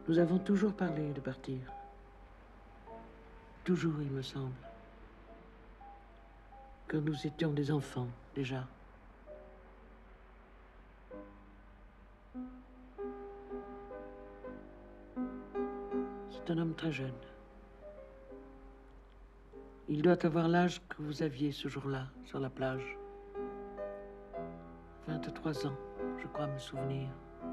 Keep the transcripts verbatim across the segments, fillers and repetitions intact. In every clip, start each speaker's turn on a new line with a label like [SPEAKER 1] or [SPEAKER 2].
[SPEAKER 1] Nous avons toujours parlé de partir. Toujours, il me semble. Quand nous étions des enfants, déjà. C'est un homme très jeune. Il doit avoir l'âge que vous aviez ce jour-là, sur la plage. vingt-trois ans, je crois me souvenir.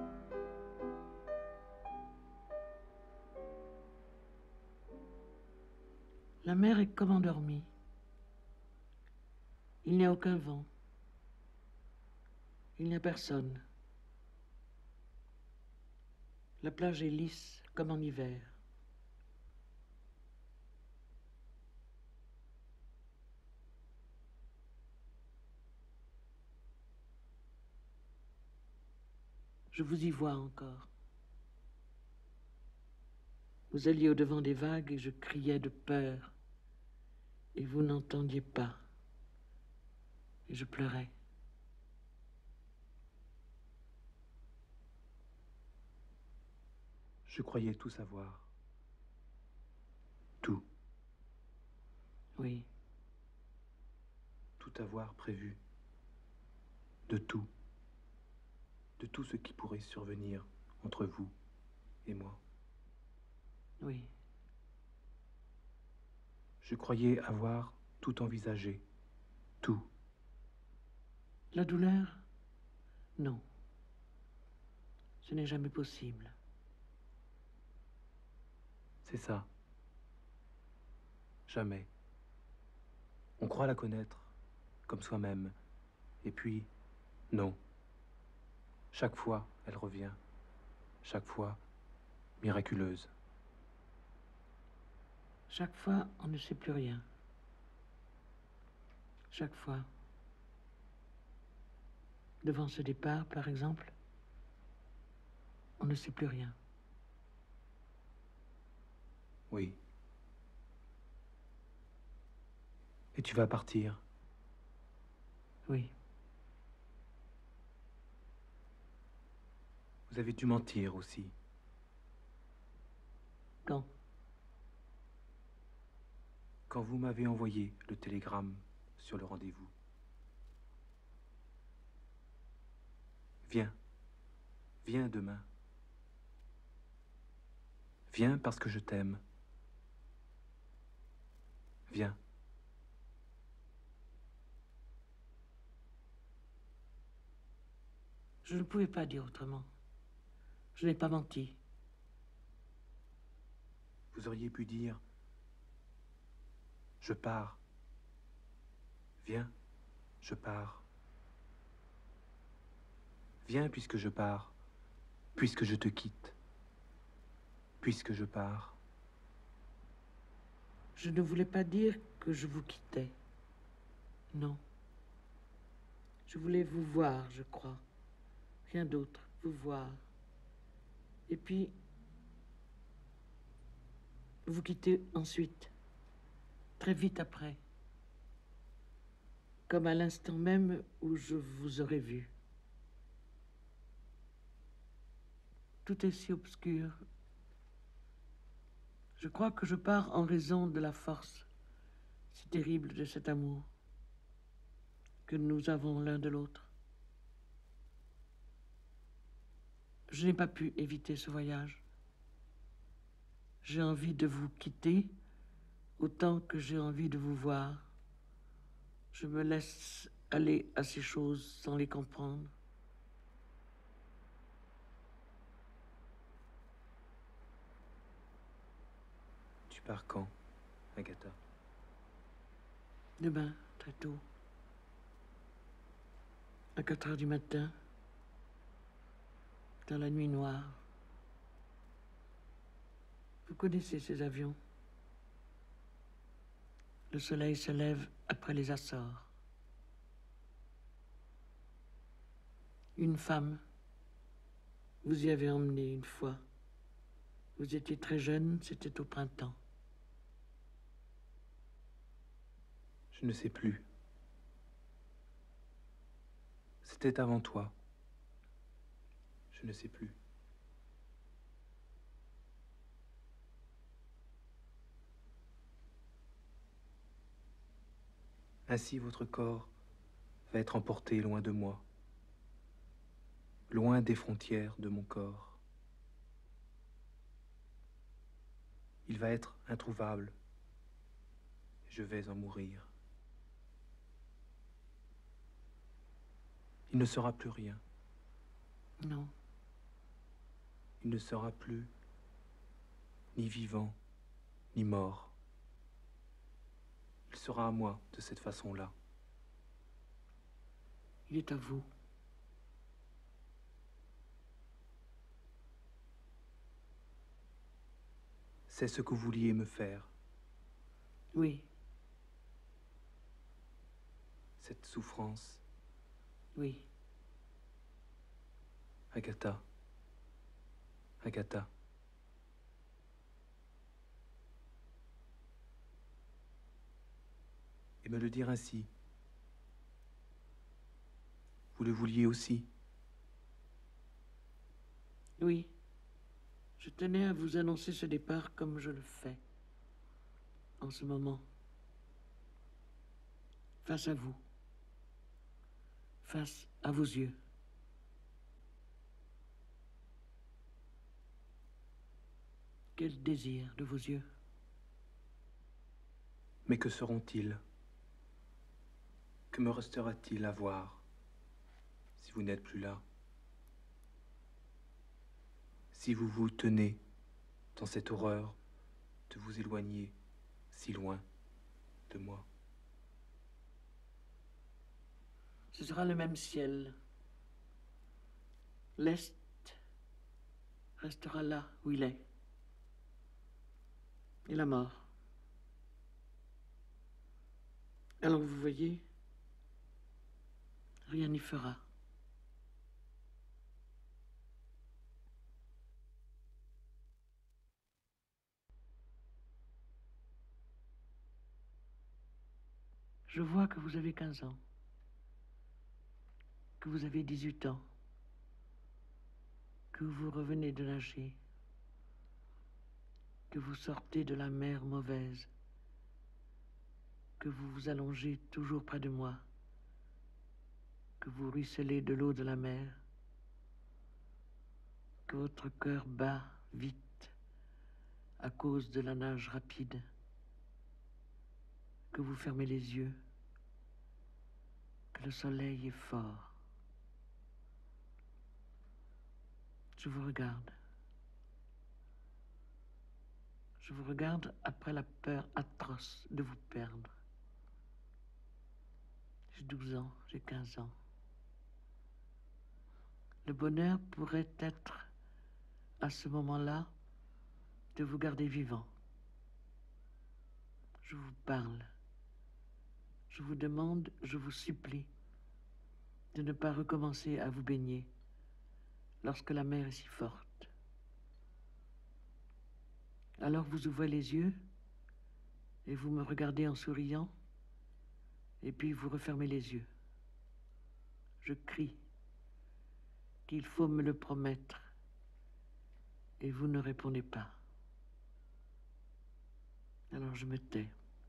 [SPEAKER 1] La mer est comme endormie. Il n'y a aucun vent. Il n'y a personne. La plage est lisse comme en hiver. Je vous y vois encore. Vous alliez au-devant des vagues et je criais de peur. Et vous n'entendiez pas. Et je pleurais.
[SPEAKER 2] Je croyais tout savoir. Tout.
[SPEAKER 1] Oui.
[SPEAKER 2] Tout avoir prévu. De tout. De tout ce qui pourrait survenir entre vous et moi.
[SPEAKER 1] Oui.
[SPEAKER 2] Je croyais avoir tout envisagé. Tout.
[SPEAKER 1] La douleur? Non. Ce n'est jamais possible.
[SPEAKER 2] C'est ça. Jamais. On croit la connaître, comme soi-même. Et puis, non. Chaque fois, elle revient. Chaque fois, miraculeuse.
[SPEAKER 1] Chaque fois, on ne sait plus rien. Chaque fois. Devant ce départ, par exemple, on ne sait plus rien.
[SPEAKER 2] Oui. Et tu vas partir?
[SPEAKER 1] Oui.
[SPEAKER 2] Vous avez dû mentir aussi.
[SPEAKER 1] Quand?
[SPEAKER 2] Quand vous m'avez envoyé le télégramme sur le rendez-vous. Viens. Viens demain. Viens parce que je t'aime. Viens.
[SPEAKER 1] Je ne pouvais pas dire autrement. Je n'ai pas menti.
[SPEAKER 2] Vous auriez pu dire « Je pars. Viens, je pars. Viens puisque je pars, puisque je te quitte, puisque je pars. »
[SPEAKER 1] Je ne voulais pas dire que je vous quittais. Non. Je voulais vous voir, je crois. Rien d'autre, vous voir. Et puis, vous quitter ensuite, très vite après. Comme à l'instant même où je vous aurais vu. Tout est si obscur. Je crois que je pars en raison de la force si terrible de cet amour que nous avons l'un de l'autre. Je n'ai pas pu éviter ce voyage. J'ai envie de vous quitter autant que j'ai envie de vous voir. Je me laisse aller à ces choses sans les comprendre.
[SPEAKER 2] Tu pars quand, Agatha?
[SPEAKER 1] Demain, très tôt. À quatre heures du matin, dans la nuit noire. Vous connaissez ces avions. Le soleil se lève après les Açores. Une femme, vous y avez emmené une fois. Vous étiez très jeune, c'était au printemps.
[SPEAKER 2] Je ne sais plus. C'était avant toi. Je ne sais plus. Ainsi votre corps va être emporté loin de moi, loin des frontières de mon corps. Il va être introuvable. Je vais en mourir. Il ne sera plus rien.
[SPEAKER 1] Non.
[SPEAKER 2] Il ne sera plus ni vivant, ni mort. Il sera à moi de cette façon-là.
[SPEAKER 1] Il est à vous.
[SPEAKER 2] C'est ce que vous vouliez me faire.
[SPEAKER 1] Oui.
[SPEAKER 2] Cette souffrance.
[SPEAKER 1] Oui.
[SPEAKER 2] Agatha. Agatha. Et me le dire ainsi. Vous le vouliez aussi?
[SPEAKER 1] Oui. Je tenais à vous annoncer ce départ comme je le fais en ce moment. Face à vous. Face à vos yeux. Quel désir de vos yeux.
[SPEAKER 2] Mais que seront-ils? Que me restera-t-il à voir si vous n'êtes plus là? Si vous vous tenez dans cette horreur de vous éloigner si loin de moi?
[SPEAKER 1] Ce sera le même ciel. L'Est restera là où il est. Et la mort. Alors vous voyez, rien n'y fera. Je vois que vous avez quinze ans, que vous avez dix-huit ans, que vous revenez de nager, que vous sortez de la mer mauvaise, que vous vous allongez toujours près de moi, que vous ruisselez de l'eau de la mer, que votre cœur bat vite à cause de la nage rapide, que vous fermez les yeux, que le soleil est fort. Je vous regarde. Je vous regarde après la peur atroce de vous perdre. J'ai douze ans, j'ai quinze ans. Le bonheur pourrait être, à ce moment-là, de vous garder vivant. Je vous parle. Je vous demande, je vous supplie, de ne pas recommencer à vous baigner lorsque la mer est si forte. Alors vous ouvrez les yeux et vous me regardez en souriant, et puis vous refermez les yeux. Je crie qu'il faut me le promettre, et vous ne répondez pas. Alors je me tais.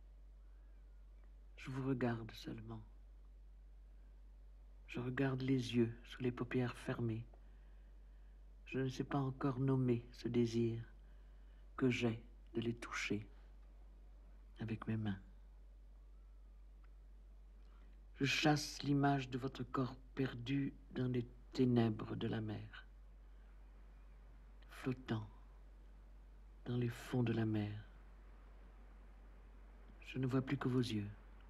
[SPEAKER 1] Je vous regarde seulement. Je regarde les yeux sous les paupières fermées. Je ne sais pas encore nommer ce désir que j'ai de les toucher avec mes mains. Je chasse l'image de votre corps perdu dans les ténèbres de la mer, flottant dans les fonds de la mer. Je ne vois plus que vos yeux.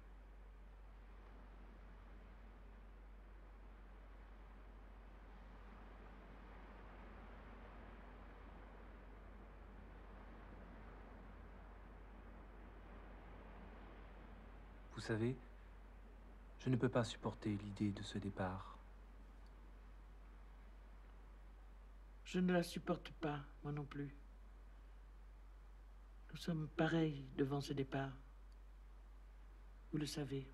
[SPEAKER 2] Vous savez, je ne peux pas supporter l'idée de ce départ.
[SPEAKER 1] Je ne la supporte pas, moi non plus. Nous sommes pareils devant ce départ. Vous le savez.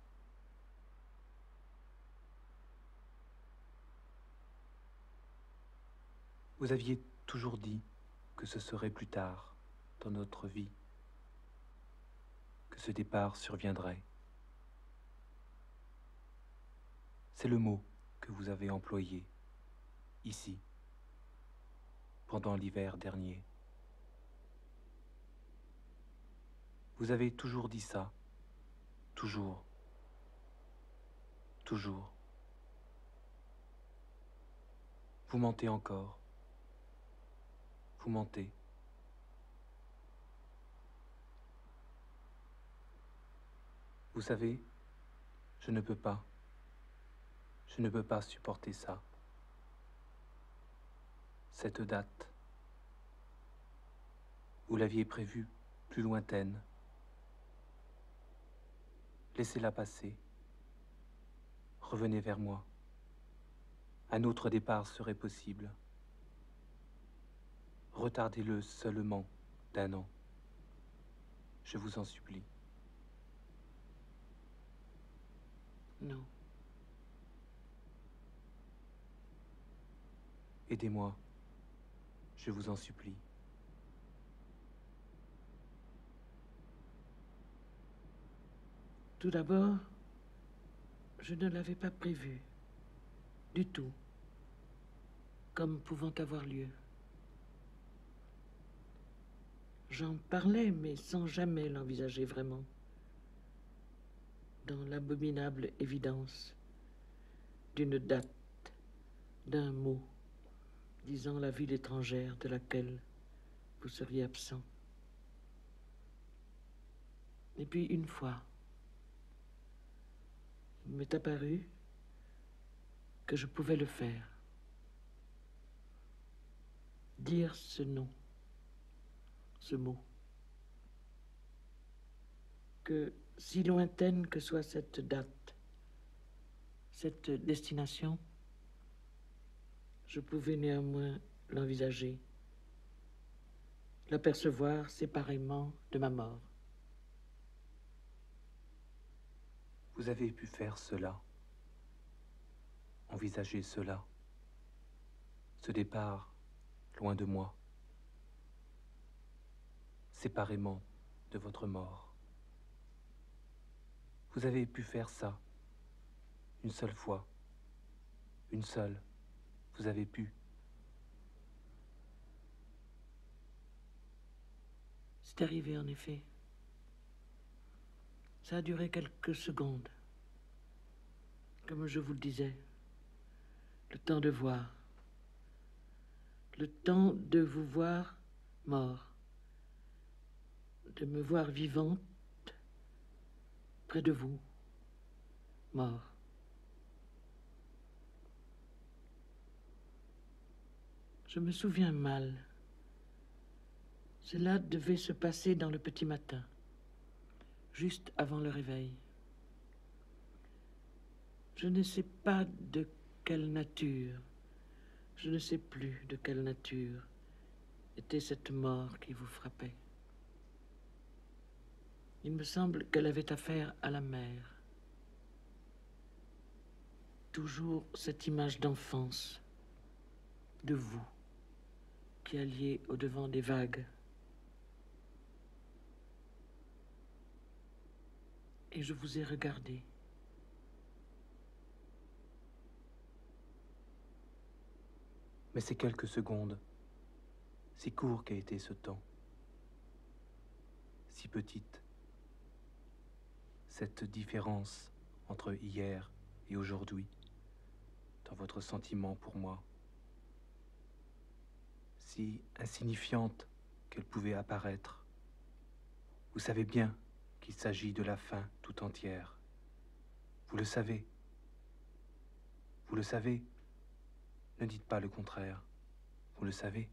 [SPEAKER 2] Vous aviez toujours dit que ce serait plus tard dans notre vie, que ce départ surviendrait. C'est le mot que vous avez employé, ici, pendant l'hiver dernier. Vous avez toujours dit ça, toujours, toujours. Vous mentez encore. Vous mentez. Vous savez, je ne peux pas. Je ne peux pas supporter ça. Cette date, vous l'aviez prévue plus lointaine. Laissez-la passer. Revenez vers moi. Un autre départ serait possible. Retardez-le seulement d'un an. Je vous en supplie.
[SPEAKER 1] Non.
[SPEAKER 2] Aidez-moi. Je vous en supplie.
[SPEAKER 1] Tout d'abord, je ne l'avais pas prévu, du tout, comme pouvant avoir lieu. J'en parlais, mais sans jamais l'envisager vraiment, dans l'abominable évidence d'une date, d'un mot, disant la ville étrangère de laquelle vous seriez absent. Et puis une fois, il m'est apparu que je pouvais le faire. Dire ce nom, ce mot. Que si lointaine que soit cette date, cette destination, je pouvais néanmoins l'envisager, l'apercevoir séparément de ma mort.
[SPEAKER 2] Vous avez pu faire cela, envisager cela, ce départ loin de moi, séparément de votre mort. Vous avez pu faire ça, une seule fois, une seule, vous avez pu.
[SPEAKER 1] C'est arrivé en effet. Ça a duré quelques secondes. Comme je vous le disais, le temps de voir. Le temps de vous voir mort. De me voir vivante près de vous, mort. Je me souviens mal. Cela devait se passer dans le petit matin, juste avant le réveil. Je ne sais pas de quelle nature, je ne sais plus de quelle nature était cette mort qui vous frappait. Il me semble qu'elle avait affaire à la mer. Toujours cette image d'enfance, de vous, qui alliez au-devant des vagues. Et je vous ai regardé.
[SPEAKER 2] Mais ces quelques secondes, si court qu'a été ce temps, si petite, cette différence entre hier et aujourd'hui, dans votre sentiment pour moi, si insignifiante qu'elle pouvait apparaître, vous savez bien qu'il s'agit de la fin tout entière. Vous le savez. Vous le savez. Ne dites pas le contraire. Vous le savez.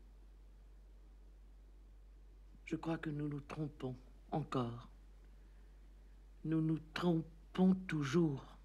[SPEAKER 1] Je crois que nous nous trompons encore. Nous nous trompons toujours.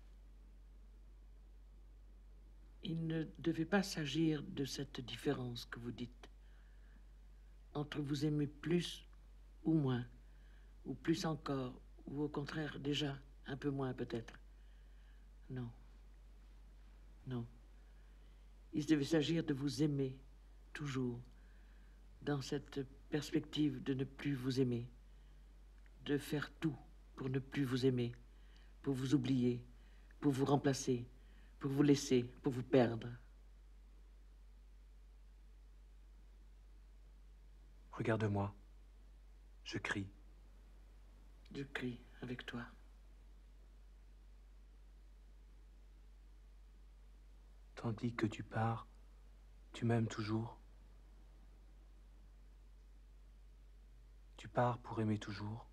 [SPEAKER 1] Il ne devait pas s'agir de cette différence que vous dites, entre vous aimer plus ou moins, ou plus encore, ou au contraire déjà un peu moins peut-être. Non. Non. Il devait s'agir de vous aimer toujours, dans cette perspective de ne plus vous aimer, de faire tout pour ne plus vous aimer, pour vous oublier, pour vous remplacer, pour vous laisser, pour vous perdre.
[SPEAKER 2] Regarde-moi. Je crie.
[SPEAKER 1] Je crie avec toi.
[SPEAKER 2] Tandis que tu pars, tu m'aimes toujours. Tu pars pour aimer toujours.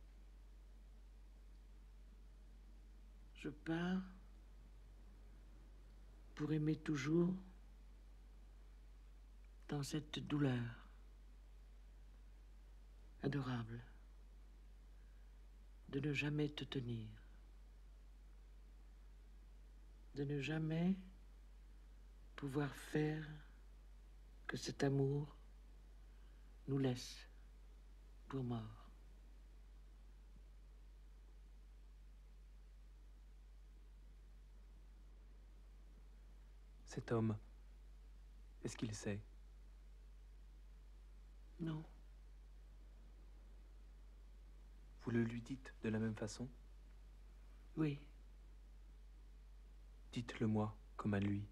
[SPEAKER 1] Je pars pour aimer toujours dans cette douleur adorable de ne jamais te tenir, de ne jamais pouvoir faire que cet amour nous laisse pour mort.
[SPEAKER 2] Cet homme, est-ce qu'il sait?
[SPEAKER 1] Non.
[SPEAKER 2] Vous le lui dites de la même façon?
[SPEAKER 1] Oui.
[SPEAKER 2] Dites-le-moi comme à lui.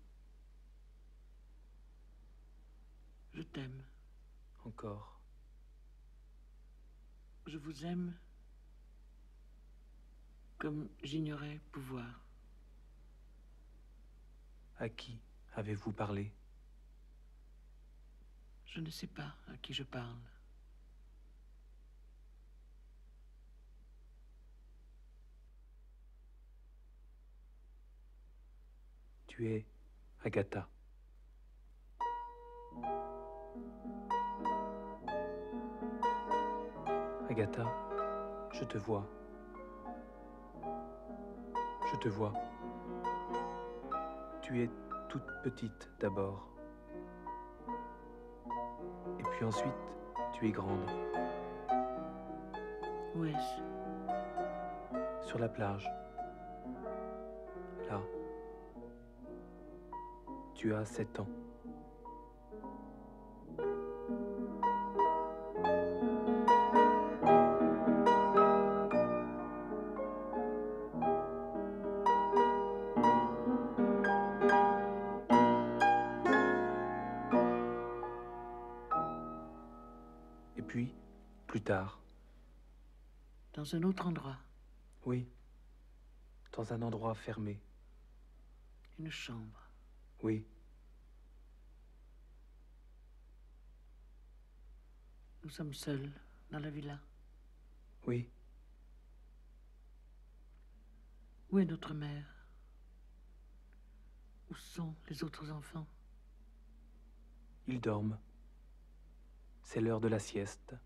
[SPEAKER 1] Je t'aime.
[SPEAKER 2] Encore.
[SPEAKER 1] Je vous aime comme j'ignorais pouvoir.
[SPEAKER 2] À qui avez-vous parlé?
[SPEAKER 1] Je ne sais pas à qui je parle.
[SPEAKER 2] Tu es Agatha. Agatha, je te vois. Je te vois. Tu es toute petite d'abord. Et puis ensuite, tu es grande.
[SPEAKER 1] Où est-ce?
[SPEAKER 2] Sur la plage. Là. Tu as sept ans. Et puis, plus tard.
[SPEAKER 1] Dans un autre endroit.
[SPEAKER 2] Oui. Dans un endroit fermé.
[SPEAKER 1] Une chambre.
[SPEAKER 2] Oui.
[SPEAKER 1] Nous sommes seuls dans la villa.
[SPEAKER 2] Oui.
[SPEAKER 1] Où est notre mère? Où sont les autres enfants?
[SPEAKER 2] Ils dorment. C'est l'heure de la sieste.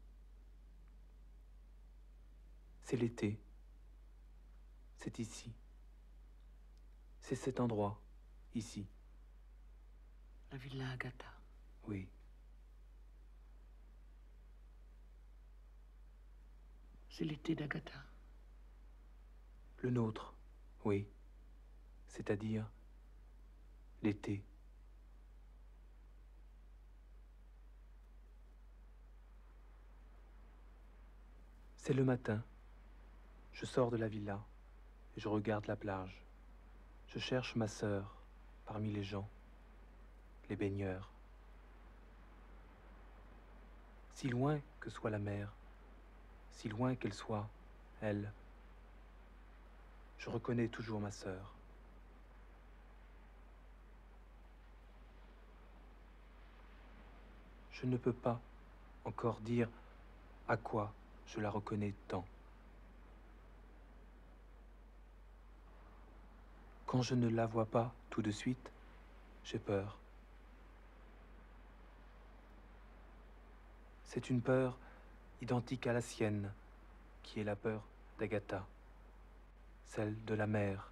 [SPEAKER 2] C'est l'été. C'est ici. C'est cet endroit, ici.
[SPEAKER 1] La villa Agatha.
[SPEAKER 2] Oui.
[SPEAKER 1] C'est l'été d'Agatha.
[SPEAKER 2] Le nôtre, oui. C'est-à-dire l'été. C'est le matin. Je sors de la villa et je regarde la plage. Je cherche ma sœur parmi les gens, les baigneurs. Si loin que soit la mer, si loin qu'elle soit, elle, je reconnais toujours ma sœur. Je ne peux pas encore dire à quoi je la reconnais tant. Quand je ne la vois pas tout de suite, j'ai peur. C'est une peur identique à la sienne, qui est la peur d'Agatha, celle de la mer,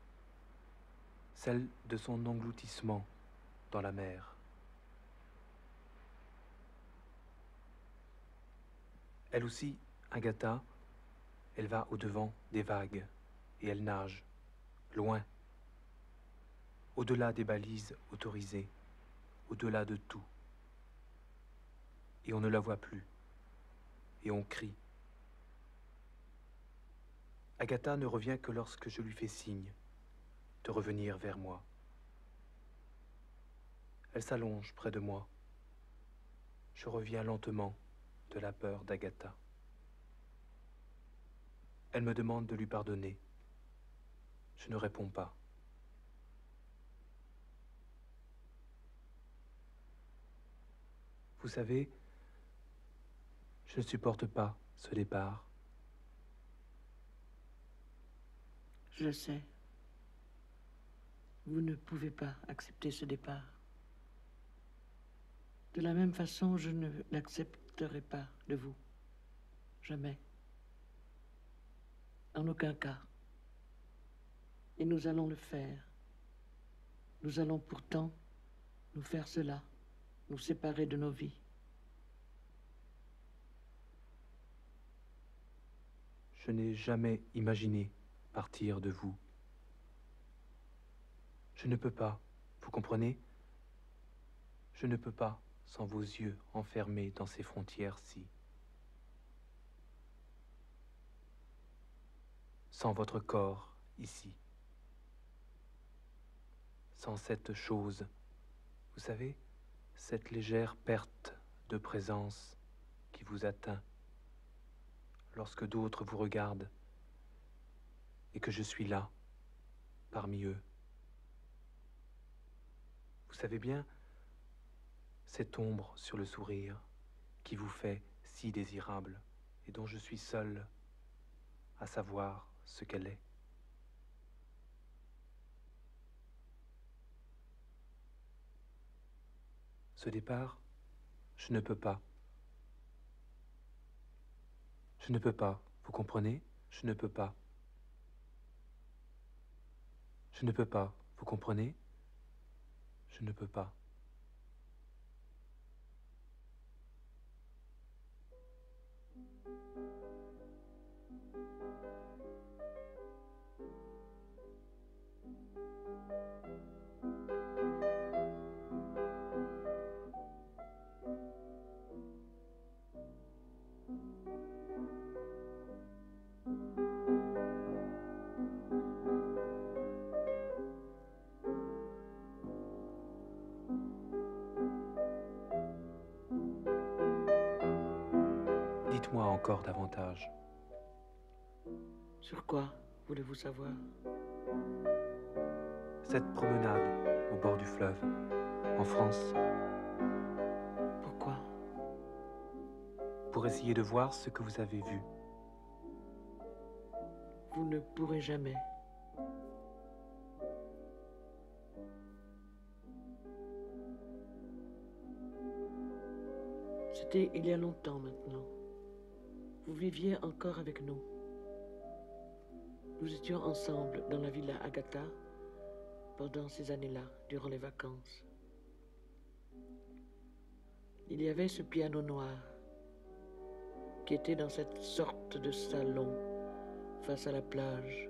[SPEAKER 2] celle de son engloutissement dans la mer. Elle aussi, Agatha, elle va au-devant des vagues et elle nage, loin, au-delà des balises autorisées, au-delà de tout. Et on ne la voit plus, et on crie. Agatha ne revient que lorsque je lui fais signe de revenir vers moi. Elle s'allonge près de moi. Je reviens lentement de la peur d'Agatha. Elle me demande de lui pardonner. Je ne réponds pas. Vous savez, je ne supporte pas ce départ.
[SPEAKER 1] Je le sais. Vous ne pouvez pas accepter ce départ. De la même façon, je ne l'accepterai pas de vous. Jamais. En aucun cas. Et nous allons le faire. Nous allons pourtant nous faire cela, nous séparer de nos vies.
[SPEAKER 2] Je n'ai jamais imaginé partir de vous. Je ne peux pas, vous comprenez? Je ne peux pas sans vos yeux enfermés dans ces frontières-ci. Sans votre corps ici. Sans cette chose, vous savez, cette légère perte de présence qui vous atteint lorsque d'autres vous regardent et que je suis là, parmi eux. Vous savez bien, cette ombre sur le sourire qui vous fait si désirable et dont je suis seul à savoir ce qu'elle est. Ce départ, je ne peux pas. Je ne peux pas, vous comprenez? Je ne peux pas. Je ne peux pas, vous comprenez? Je ne peux pas. Dites-moi encore davantage.
[SPEAKER 1] Sur quoi voulez-vous savoir?
[SPEAKER 2] Cette promenade au bord du fleuve, en France.
[SPEAKER 1] Pourquoi?
[SPEAKER 2] Pour essayer de voir ce que vous avez vu.
[SPEAKER 1] Vous ne pourrez jamais. C'était il y a longtemps maintenant. Vous viviez encore avec nous. Nous étions ensemble dans la villa Agatha pendant ces années-là, durant les vacances. Il y avait ce piano noir qui était dans cette sorte de salon face à la plage.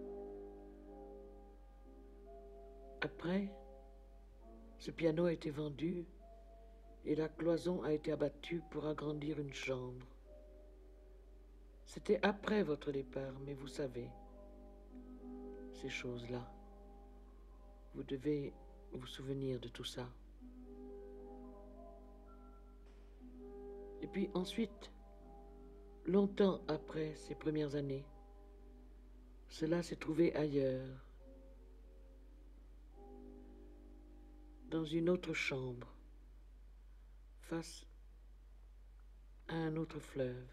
[SPEAKER 1] Après, ce piano a été vendu et la cloison a été abattue pour agrandir une chambre. C'était après votre départ, mais vous savez, ces choses-là, vous devez vous souvenir de tout ça. Et puis ensuite, longtemps après ces premières années, cela s'est trouvé ailleurs, dans une autre chambre, face à un autre fleuve.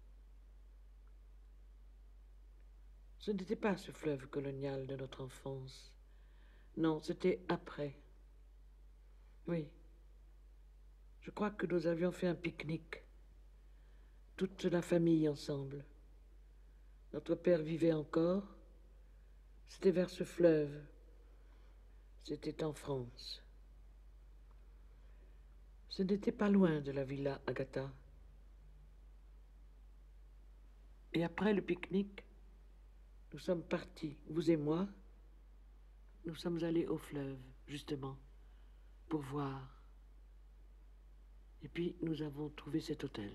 [SPEAKER 1] Ce n'était pas ce fleuve colonial de notre enfance. Non, c'était après. Oui. Je crois que nous avions fait un pique-nique. Toute la famille ensemble. Notre père vivait encore. C'était vers ce fleuve. C'était en France. Ce n'était pas loin de la villa Agatha. Et après le pique-nique, nous sommes partis, vous et moi. Nous sommes allés au fleuve, justement, pour voir. Et puis, nous avons trouvé cet hôtel.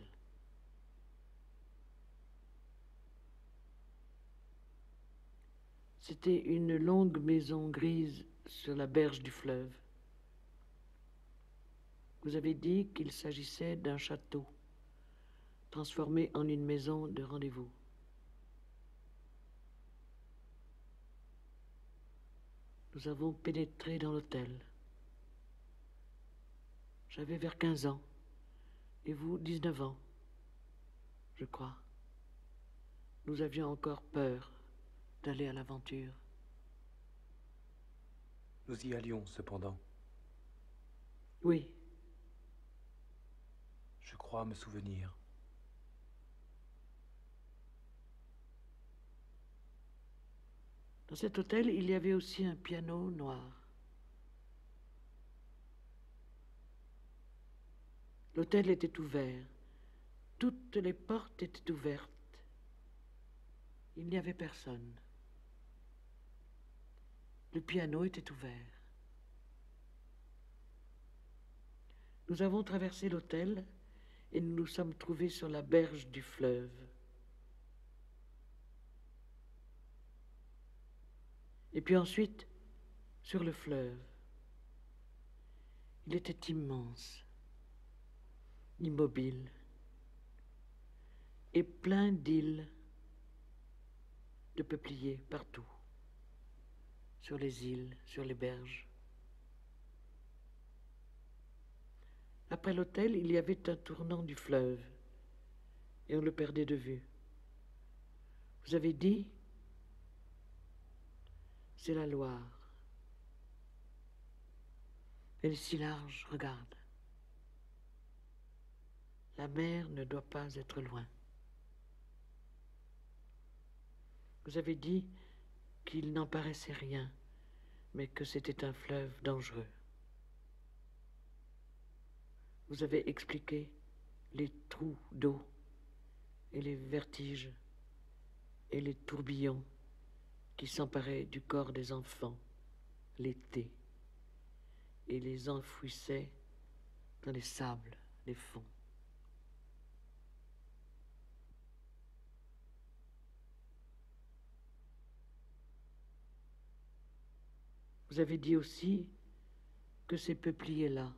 [SPEAKER 1] C'était une longue maison grise sur la berge du fleuve. Vous avez dit qu'il s'agissait d'un château, transformé en une maison de rendez-vous. Nous avons pénétré dans l'hôtel. J'avais vers quinze ans, et vous dix-neuf ans, je crois. Nous avions encore peur d'aller à l'aventure.
[SPEAKER 2] Nous y allions, cependant.
[SPEAKER 1] Oui.
[SPEAKER 2] Je crois me souvenir.
[SPEAKER 1] Dans cet hôtel, il y avait aussi un piano noir. L'hôtel était ouvert. Toutes les portes étaient ouvertes. Il n'y avait personne. Le piano était ouvert. Nous avons traversé l'hôtel et nous nous sommes trouvés sur la berge du fleuve. Et puis ensuite, sur le fleuve. Il était immense, immobile, et plein d'îles, de peupliers partout, sur les îles, sur les berges. Après l'hôtel, il y avait un tournant du fleuve, et on le perdait de vue. Vous avez dit, c'est la Loire. Elle est si large, regarde. La mer ne doit pas être loin. Vous avez dit qu'il n'en paraissait rien, mais que c'était un fleuve dangereux. Vous avez expliqué les trous d'eau et les vertiges et les tourbillons qui s'emparaient du corps des enfants l'été et les enfouissaient dans les sables, les fonds. Vous avez dit aussi que ces peupliers-là,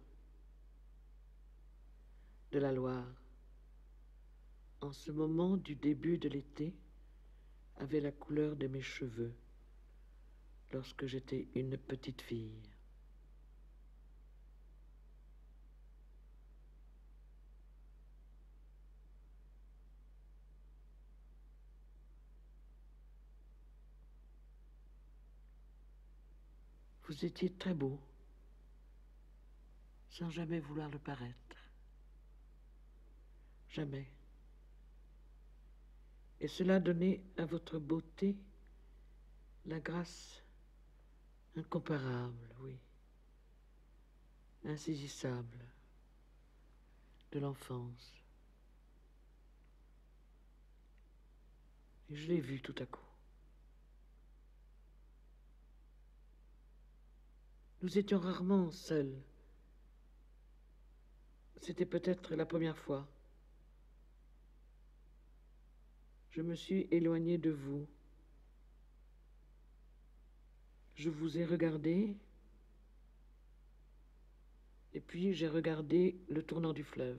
[SPEAKER 1] de la Loire, en ce moment du début de l'été, avaient la couleur de mes cheveux lorsque j'étais une petite fille. Vous étiez très beau, sans jamais vouloir le paraître. Jamais. Et cela donnait à votre beauté la grâce incomparable, oui, insaisissable de l'enfance. Et je l'ai vu tout à coup. Nous étions rarement seuls. C'était peut-être la première fois. Je me suis éloignée de vous. Je vous ai regardé, et puis j'ai regardé le tournant du fleuve.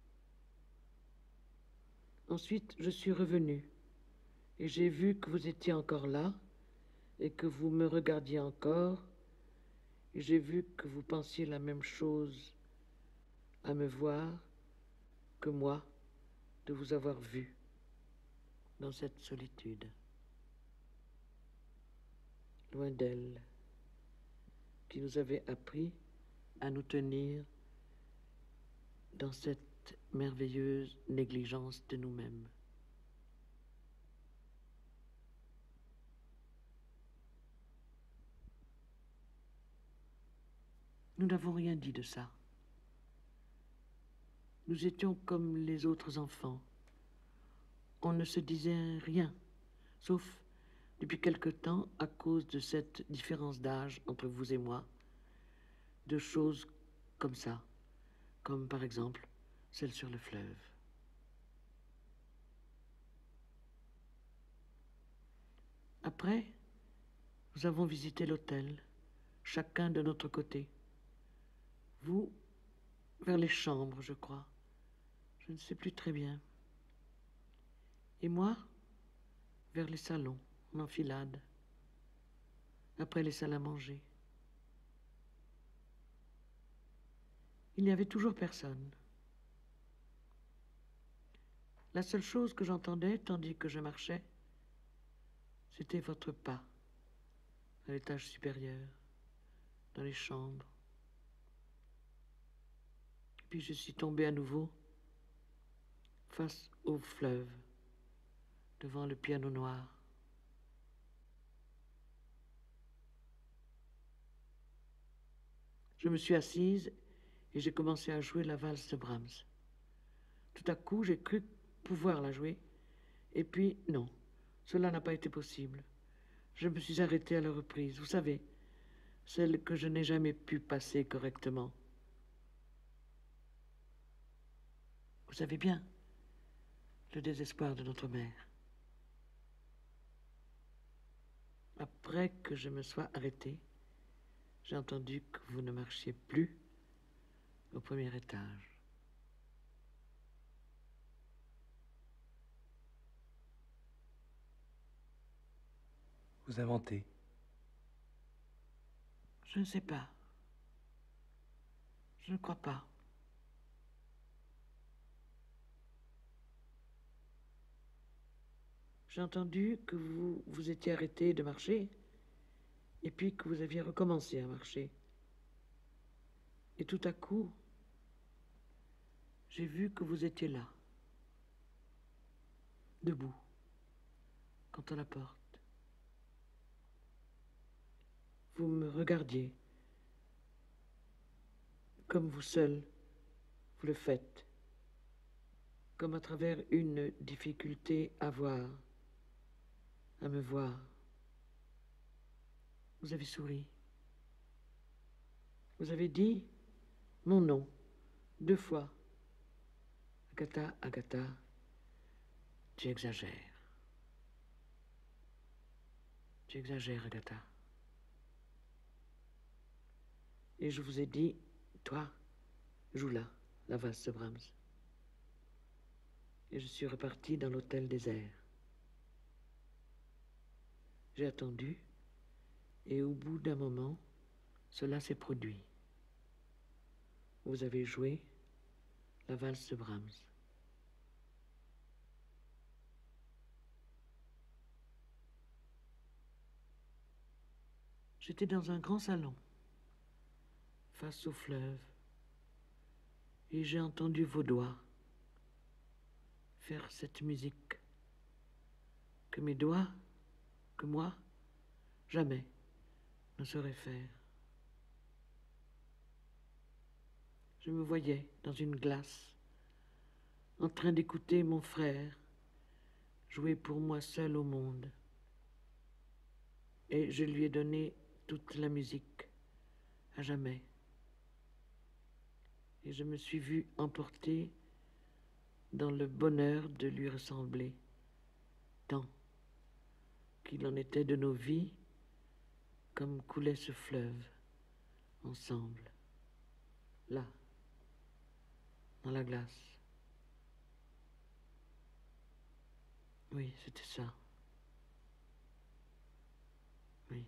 [SPEAKER 1] Ensuite, je suis revenue, et j'ai vu que vous étiez encore là, et que vous me regardiez encore, et j'ai vu que vous pensiez la même chose à me voir que moi de vous avoir vu dans cette solitude, loin d'elle, qui nous avait appris à nous tenir dans cette merveilleuse négligence de nous-mêmes. Nous n'avons rien dit de ça. Nous étions comme les autres enfants. On ne se disait rien, sauf depuis quelque temps, à cause de cette différence d'âge entre vous et moi, de choses comme ça, comme par exemple celle sur le fleuve. Après, nous avons visité l'hôtel, chacun de notre côté. Vous, vers les chambres, je crois. Je ne sais plus très bien. Et moi, vers les salons, en enfilade, après les salles à manger. Il n'y avait toujours personne. La seule chose que j'entendais, tandis que je marchais, c'était votre pas, à l'étage supérieur, dans les chambres. Puis je suis tombée à nouveau face au fleuve, devant le piano noir. Je me suis assise et j'ai commencé à jouer la valse de Brahms. Tout à coup, j'ai cru pouvoir la jouer, et puis non, cela n'a pas été possible. Je me suis arrêtée à la reprise, vous savez, celle que je n'ai jamais pu passer correctement. Vous savez bien le désespoir de notre mère. Après que je me sois arrêtée, j'ai entendu que vous ne marchiez plus au premier étage.
[SPEAKER 2] Vous inventez.
[SPEAKER 1] Je ne sais pas. Je ne crois pas. J'ai entendu que vous vous étiez arrêté de marcher et puis que vous aviez recommencé à marcher. Et tout à coup, j'ai vu que vous étiez là, debout, contre la porte. Vous me regardiez, comme vous seul, vous le faites, comme à travers une difficulté à voir, à me voir. Vous avez souri. Vous avez dit mon nom, deux fois. Agatha, Agatha, tu exagères. Tu exagères, Agatha. Et je vous ai dit, toi, joue là, la valse de Brahms. Et je suis reparti dans l'hôtel désert. J'ai attendu, et au bout d'un moment, cela s'est produit. Vous avez joué la valse de Brahms. J'étais dans un grand salon, face au fleuve, et j'ai entendu vos doigts faire cette musique que mes doigts, que moi, jamais ne saurais faire. Je me voyais dans une glace, en train d'écouter mon frère jouer pour moi seul au monde. Et je lui ai donné toute la musique, à jamais. Et je me suis vue emportée dans le bonheur de lui ressembler, tant qu'il en était de nos vies, comme coulait ce fleuve, ensemble, là, dans la glace. Oui, c'était ça. Oui.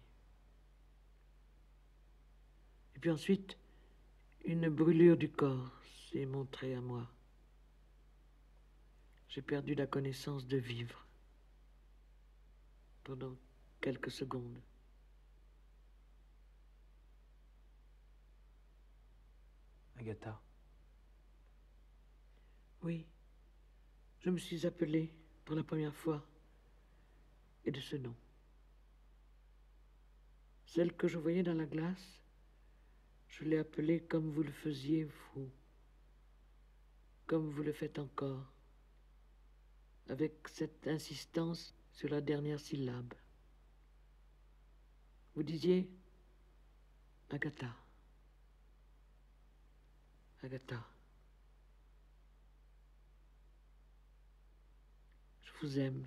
[SPEAKER 1] Et puis ensuite, une brûlure du corps s'est montrée à moi. J'ai perdu la connaissance de vivre pendant quelques secondes.
[SPEAKER 2] Agatha.
[SPEAKER 1] Oui, je me suis appelée pour la première fois, et de ce nom. Celle que je voyais dans la glace, je l'ai appelée comme vous le faisiez, vous, comme vous le faites encore, avec cette insistance sur la dernière syllabe. Vous disiez Agatha. Agatha. Je vous aime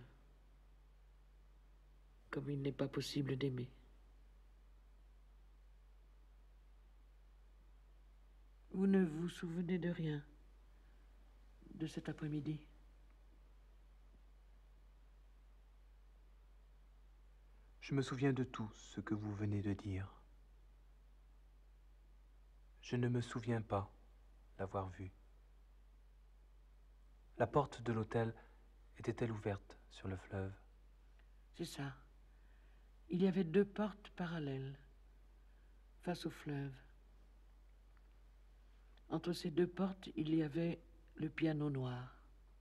[SPEAKER 1] comme il n'est pas possible d'aimer. Vous ne vous souvenez de rien de cet après-midi?
[SPEAKER 2] Je me souviens de tout ce que vous venez de dire. Je ne me souviens pas l'avoir vu. La porte de l'hôtel était-elle ouverte sur le fleuve?
[SPEAKER 1] C'est ça. Il y avait deux portes parallèles, face au fleuve. Entre ces deux portes, il y avait le piano noir.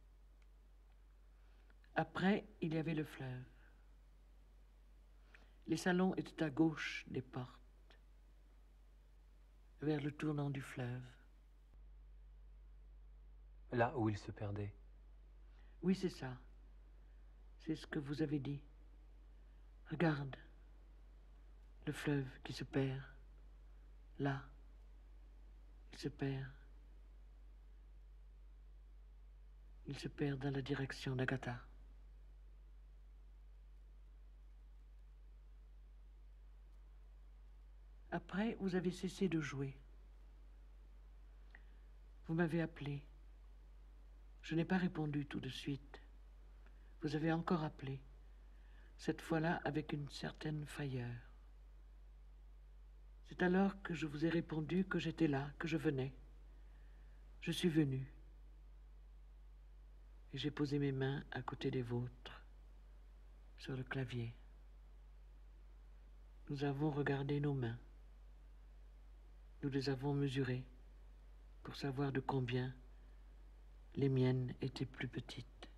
[SPEAKER 1] Après, il y avait le fleuve. Les salons étaient à gauche des portes, vers le tournant du fleuve.
[SPEAKER 2] Là où il se perdait.
[SPEAKER 1] Oui, c'est ça. C'est ce que vous avez dit. Regarde, le fleuve qui se perd. Là, il se perd. Il se perd dans la direction d'Agatha. Après, vous avez cessé de jouer. Vous m'avez appelé. Je n'ai pas répondu tout de suite. Vous avez encore appelé, cette fois-là avec une certaine frayeur. C'est alors que je vous ai répondu que j'étais là, que je venais. Je suis venu. Et j'ai posé mes mains à côté des vôtres, sur le clavier. Nous avons regardé nos mains. Nous les avons mesurées pour savoir de combien les miennes étaient plus petites.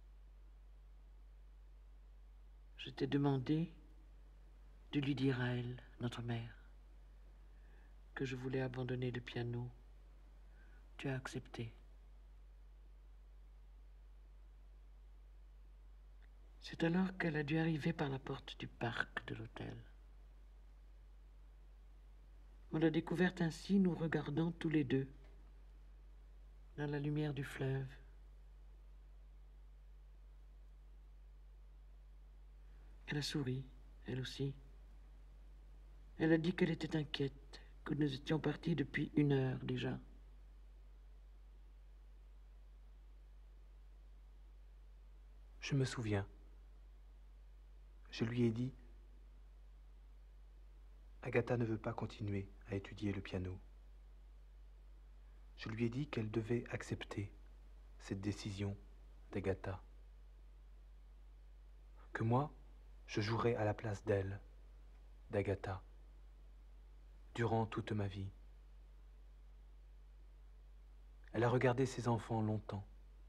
[SPEAKER 1] Je t'ai demandé de lui dire à elle, notre mère, que je voulais abandonner le piano. Tu as accepté. C'est alors qu'elle a dû arriver par la porte du parc de l'hôtel. On l'a découverte ainsi, nous regardant tous les deux, dans la lumière du fleuve. Elle a souri, elle aussi. Elle a dit qu'elle était inquiète, que nous étions partis depuis une heure déjà.
[SPEAKER 2] Je me souviens. Je lui ai dit, Agatha ne veut pas continuer à étudier le piano. Je lui ai dit qu'elle devait accepter cette décision d'Agatha. Que moi, je jouerais à la place d'elle, d'Agatha, durant toute ma vie. Elle a regardé ses enfants longtemps,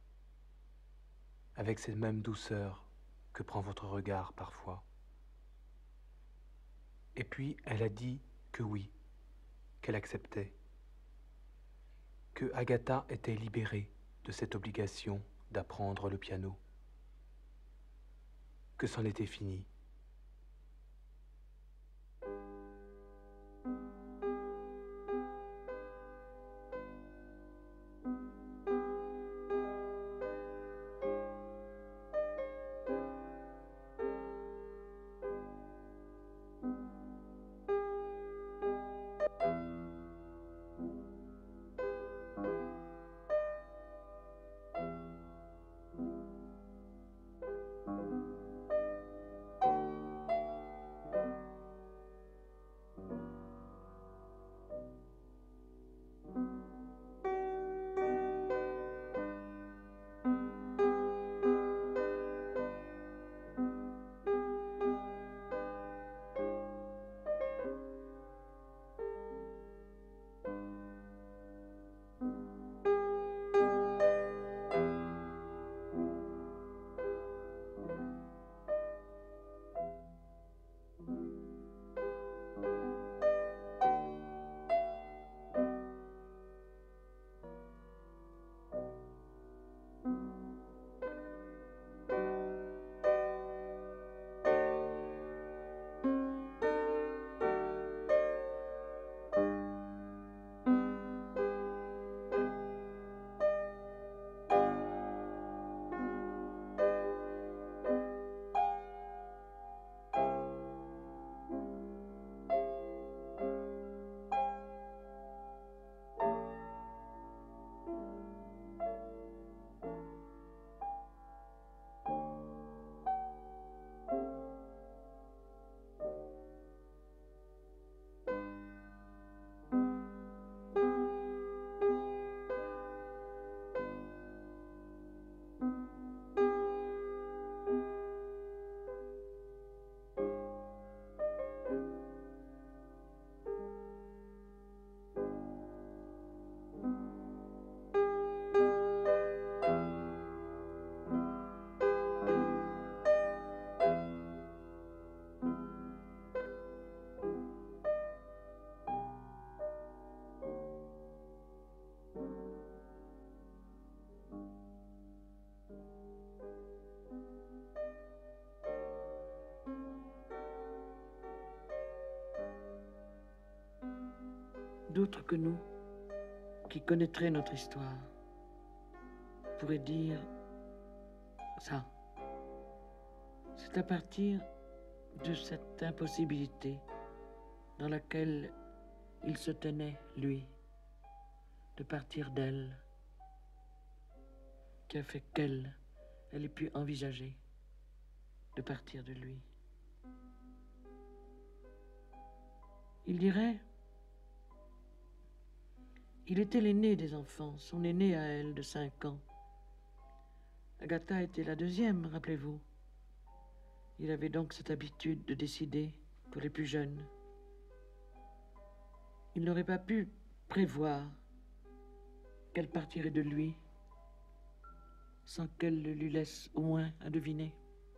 [SPEAKER 2] avec cette même douceur que prend votre regard parfois. Et puis, elle a dit que oui, qu'elle acceptait, que Agatha était libérée de cette obligation d'apprendre le piano, que c'en était fini.
[SPEAKER 1] D'autres que nous, qui connaîtraient notre histoire, pourraient dire ça. C'est à partir de cette impossibilité dans laquelle il se tenait, lui, de partir d'elle, qui a fait qu'elle, elle ait pu envisager de partir de lui. Il dirait, il était l'aîné des enfants, son aîné à elle de cinq ans. Agatha était la deuxième, rappelez-vous. Il avait donc cette habitude de décider pour les plus jeunes. Il n'aurait pas pu prévoir qu'elle partirait de lui sans qu'elle le lui laisse au moins à deviner.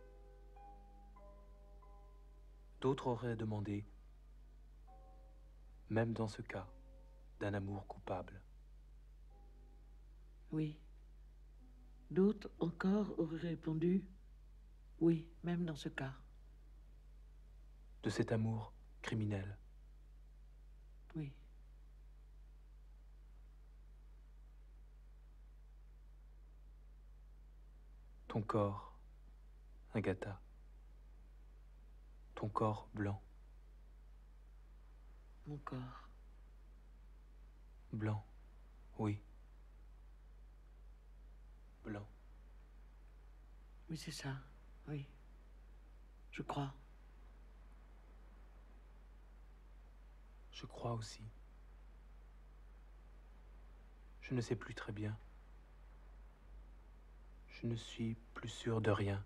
[SPEAKER 2] D'autres auraient demandé, même dans ce cas, d'un amour coupable.
[SPEAKER 1] Oui. D'autres encore auraient répondu, oui, même dans ce cas.
[SPEAKER 2] De cet amour criminel.
[SPEAKER 1] Oui.
[SPEAKER 2] Ton corps, Agatha. Ton corps blanc.
[SPEAKER 1] Mon corps.
[SPEAKER 2] Blanc, oui. Blanc.
[SPEAKER 1] Oui, c'est ça, oui. Je crois.
[SPEAKER 2] Je crois aussi. Je ne sais plus très bien. Je ne suis plus sûr de rien.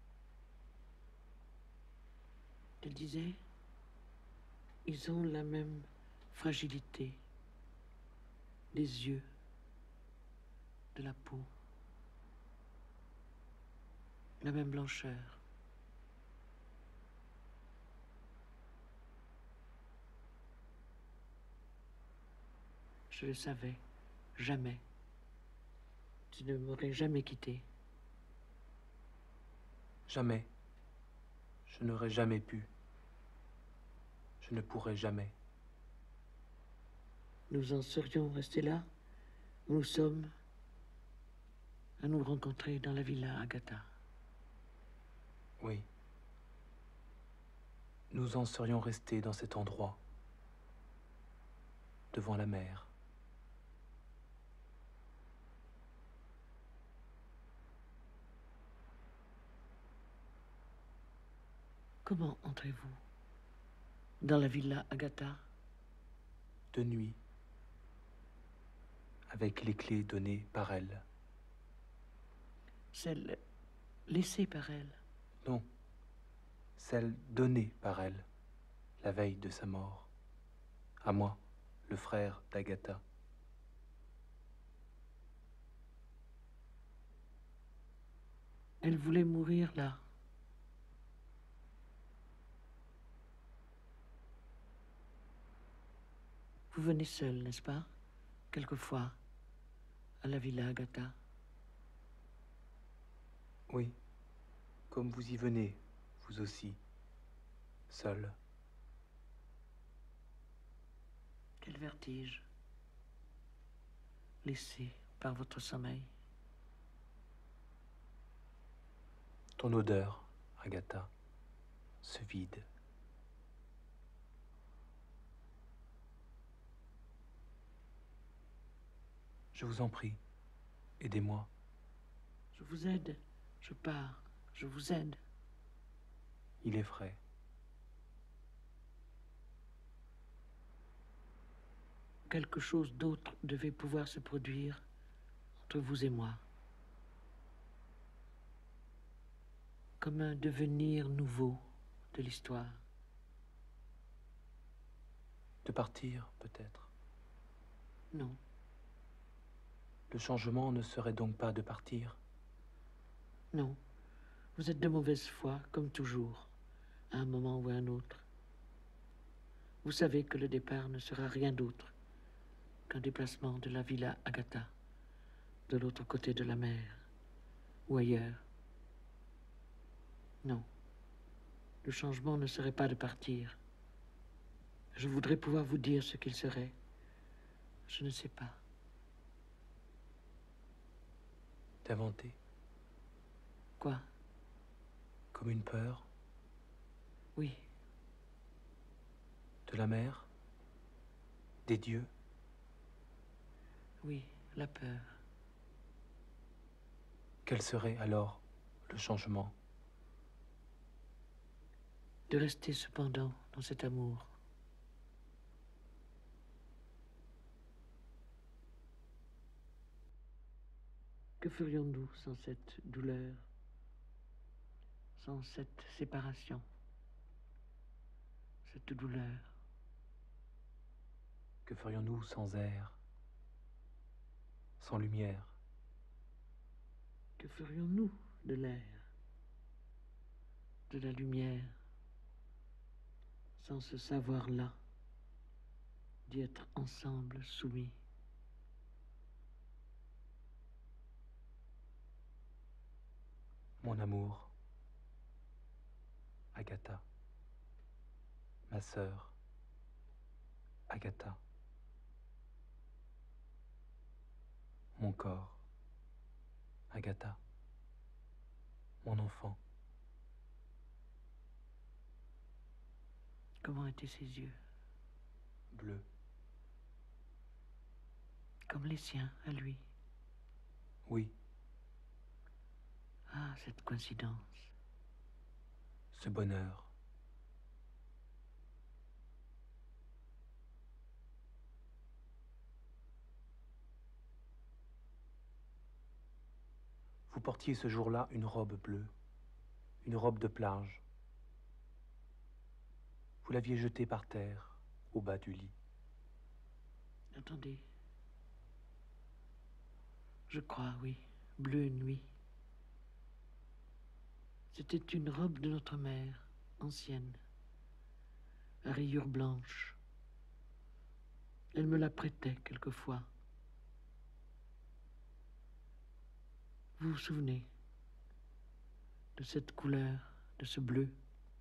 [SPEAKER 1] Elle disait, ils ont la même fragilité des yeux, de la peau, la même blancheur. Je le savais, jamais. Tu ne m'aurais jamais quitté.
[SPEAKER 2] Jamais. Je n'aurais jamais pu. Je ne pourrais jamais.
[SPEAKER 1] Nous en serions restés là, où nous sommes, à nous rencontrer dans la villa Agatha.
[SPEAKER 2] Oui. Nous en serions restés dans cet endroit, devant la mer.
[SPEAKER 1] Comment entrez-vous dans la villa Agatha?
[SPEAKER 2] De nuit, avec les clés données par elle.
[SPEAKER 1] Celle laissée par elle?
[SPEAKER 2] Non, celle donnée par elle, la veille de sa mort. À moi, le frère d'Agatha.
[SPEAKER 1] Elle voulait mourir là. Vous venez seul, n'est-ce pas? Quelquefois, à la villa Agatha.
[SPEAKER 2] Oui, comme vous y venez, vous aussi, seul.
[SPEAKER 1] Quel vertige, laissé par votre sommeil.
[SPEAKER 2] Ton odeur, Agatha, ce vide. Je vous en prie, aidez-moi.
[SPEAKER 1] Je vous aide, je pars, je vous aide.
[SPEAKER 2] Il est vrai.
[SPEAKER 1] Quelque chose d'autre devait pouvoir se produire entre vous et moi. Comme un devenir nouveau de l'histoire.
[SPEAKER 2] De partir, peut-être.
[SPEAKER 1] Non.
[SPEAKER 2] Le changement ne serait donc pas de partir?
[SPEAKER 1] Non. Vous êtes de mauvaise foi, comme toujours, à un moment ou à un autre. Vous savez que le départ ne sera rien d'autre qu'un déplacement de la villa Agatha, de l'autre côté de la mer, ou ailleurs. Non. Le changement ne serait pas de partir. Je voudrais pouvoir vous dire ce qu'il serait, Je ne sais pas.
[SPEAKER 2] D'inventer,
[SPEAKER 1] Quoi?
[SPEAKER 2] comme une peur,
[SPEAKER 1] Oui,
[SPEAKER 2] de la mer, des dieux.
[SPEAKER 1] oui, la peur.
[SPEAKER 2] Quel serait alors le changement?
[SPEAKER 1] De rester cependant dans cet amour. Que ferions-nous sans cette douleur, sans cette séparation, cette douleur?
[SPEAKER 2] Que ferions-nous sans air, sans lumière?
[SPEAKER 1] Que ferions-nous de l'air, de la lumière, sans ce savoir-là, d'y être ensemble soumis?
[SPEAKER 2] Mon amour, Agatha, ma sœur, Agatha, mon corps, Agatha, mon enfant.
[SPEAKER 1] Comment étaient ses yeux?
[SPEAKER 2] Bleu,
[SPEAKER 1] Comme les siens, à lui.
[SPEAKER 2] oui,
[SPEAKER 1] Ah, cette coïncidence.
[SPEAKER 2] ce bonheur. Vous portiez ce jour-là une robe bleue, une robe de plage. Vous l'aviez jetée par terre, au bas du lit.
[SPEAKER 1] Attendez. Je crois, oui. Bleu nuit. C'était une robe de notre mère, ancienne, à rayures blanches. Elle me la prêtait quelquefois. Vous vous souvenez de cette couleur, de ce bleu?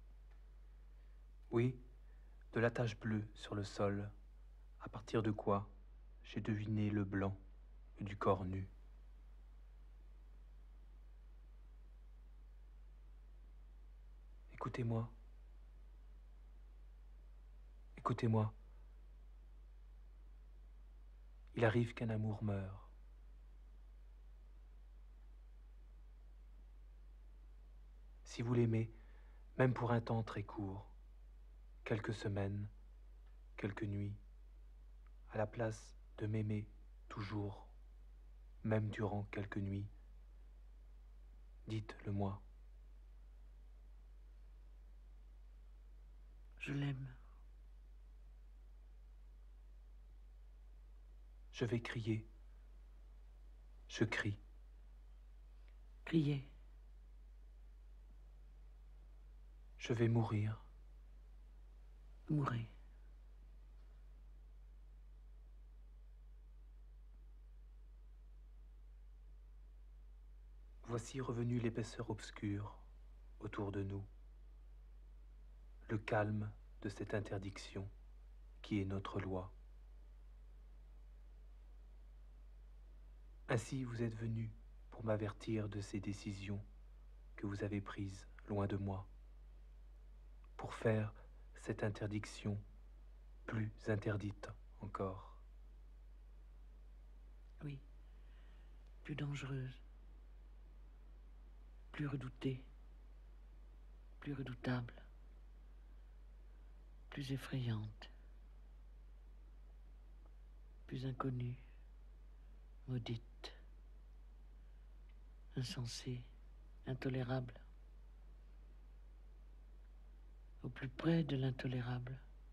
[SPEAKER 2] Oui, de la tache bleue sur le sol, à partir de quoi j'ai deviné le blanc du corps nu. Écoutez-moi. Écoutez-moi. Il arrive qu'un amour meure. Si vous l'aimez, même pour un temps très court, quelques semaines, quelques nuits, à la place de m'aimer toujours, même durant quelques nuits, dites-le moi.
[SPEAKER 1] Je l'aime.
[SPEAKER 2] Je vais crier. Je crie.
[SPEAKER 1] Criez.
[SPEAKER 2] Je vais mourir.
[SPEAKER 1] Mourez.
[SPEAKER 2] Voici revenue l'épaisseur obscure autour de nous, le calme de cette interdiction qui est notre loi. Ainsi vous êtes venu pour m'avertir de ces décisions que vous avez prises loin de moi, pour faire cette interdiction plus interdite encore.
[SPEAKER 1] Oui. Plus dangereuse. Plus redoutée. Plus redoutable. Plus effrayante. Plus inconnue. Maudite. Insensée. Intolérable. Au plus près de l'intolérable.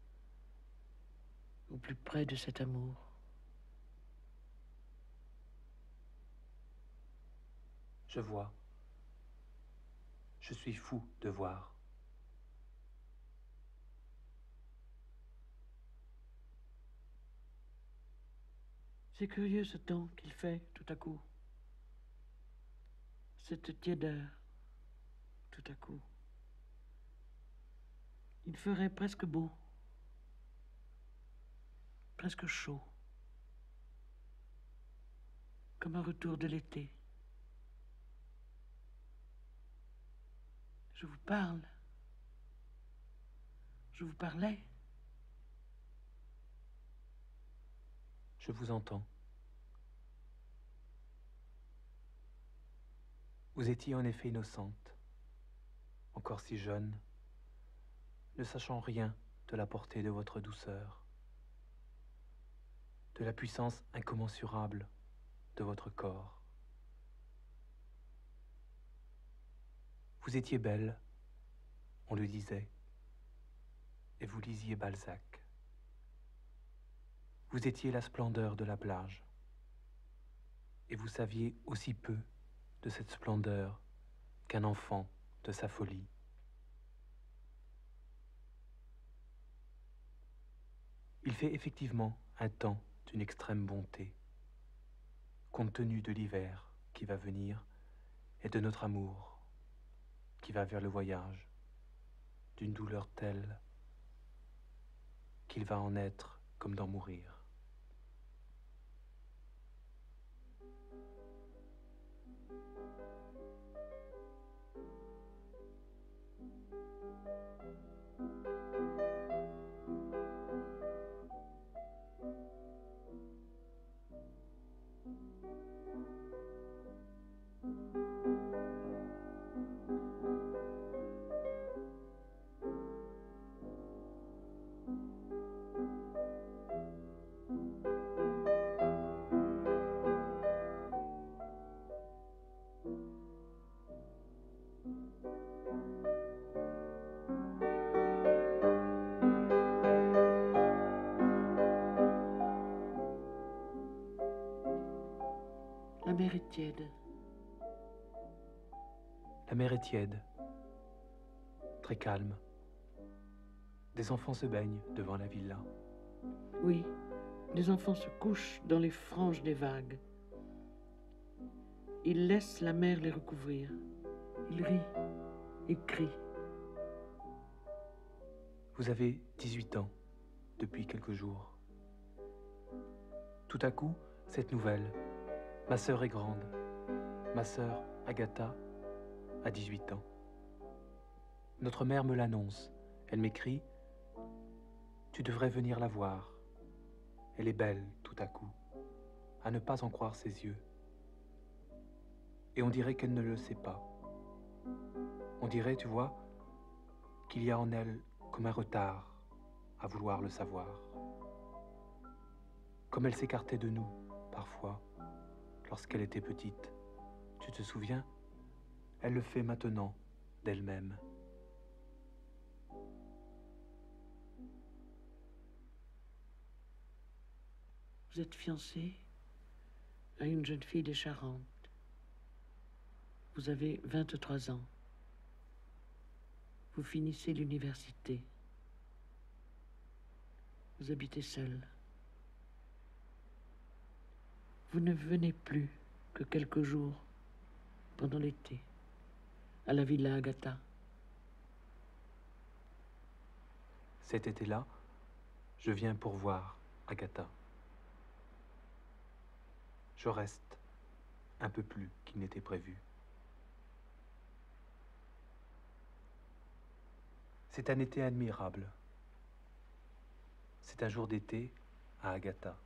[SPEAKER 1] Au plus près de cet amour.
[SPEAKER 2] Je vois. Je suis fou de voir.
[SPEAKER 1] C'est curieux ce temps qu'il fait tout à coup. Cette tiédeur, tout à coup. Il ferait presque beau, presque chaud. comme un retour de l'été. Je vous parle. Je vous parlais.
[SPEAKER 2] Je vous entends. Vous étiez en effet innocente, encore si jeune, ne sachant rien de la portée de votre douceur, de la puissance incommensurable de votre corps. Vous étiez belle, on le disait, et vous lisiez Balzac. Vous étiez la splendeur de la plage, et vous saviez aussi peu de cette splendeur qu'un enfant de sa folie. Il fait effectivement un temps d'une extrême bonté, compte tenu de l'hiver qui va venir et de notre amour qui va vers le voyage, d'une douleur telle qu'il va en être comme d'en mourir.
[SPEAKER 1] La mer est tiède.
[SPEAKER 2] La mer est tiède, très calme. Des enfants se baignent devant la villa.
[SPEAKER 1] Oui, des enfants se couchent dans les franges des vagues. Ils laissent la mer les recouvrir. Ils rient, ils crient.
[SPEAKER 2] Vous avez dix-huit ans depuis quelques jours. Tout à coup, cette nouvelle. Ma sœur est grande. Ma sœur, Agatha, a dix-huit ans. Notre mère me l'annonce. Elle m'écrit « Tu devrais venir la voir. Elle est belle tout à coup, à ne pas en croire ses yeux. Et on dirait qu'elle ne le sait pas. On dirait, tu vois, qu'il y a en elle comme un retard à vouloir le savoir. Comme elle s'écartait de nous, parfois, lorsqu'elle était petite. Tu te souviens? Elle le fait maintenant d'elle-même.
[SPEAKER 1] Vous êtes fiancé à une jeune fille des Charentes. Vous avez vingt-trois ans. Vous finissez l'université. Vous habitez seul. Vous ne venez plus que quelques jours pendant l'été à la villa Agatha.
[SPEAKER 2] Cet été-là, je viens pour voir Agatha. Je reste un peu plus qu'il n'était prévu. C'est un été admirable. C'est un jour d'été à Agatha.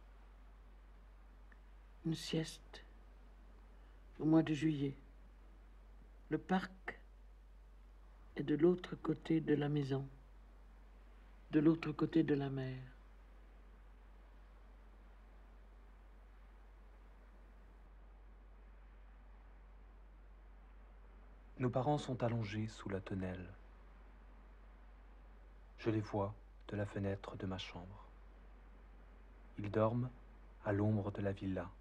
[SPEAKER 1] Une sieste au mois de juillet. Le parc est de l'autre côté de la maison, de l'autre côté de la mer.
[SPEAKER 2] Nos parents sont allongés sous la tonnelle. Je les vois de la fenêtre de ma chambre. Ils dorment à l'ombre de la villa.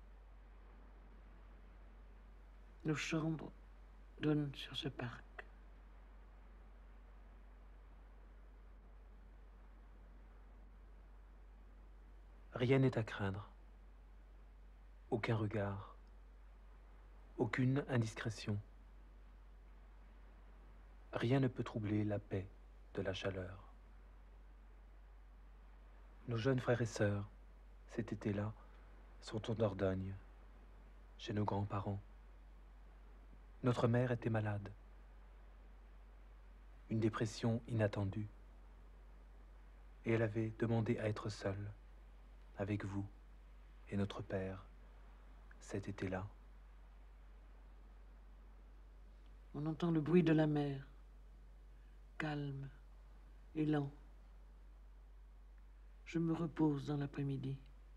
[SPEAKER 1] Nos chambres donnent sur ce parc.
[SPEAKER 2] Rien n'est à craindre. Aucun regard. Aucune indiscrétion. Rien ne peut troubler la paix de la chaleur. Nos jeunes frères et sœurs, cet été-là, sont en Dordogne. chez nos grands-parents. Notre mère était malade. Une dépression inattendue. Et elle avait demandé à être seule, avec vous et notre père, cet été-là.
[SPEAKER 1] On entend le bruit de la mer, calme et lent. Je me repose dans l'après-midi.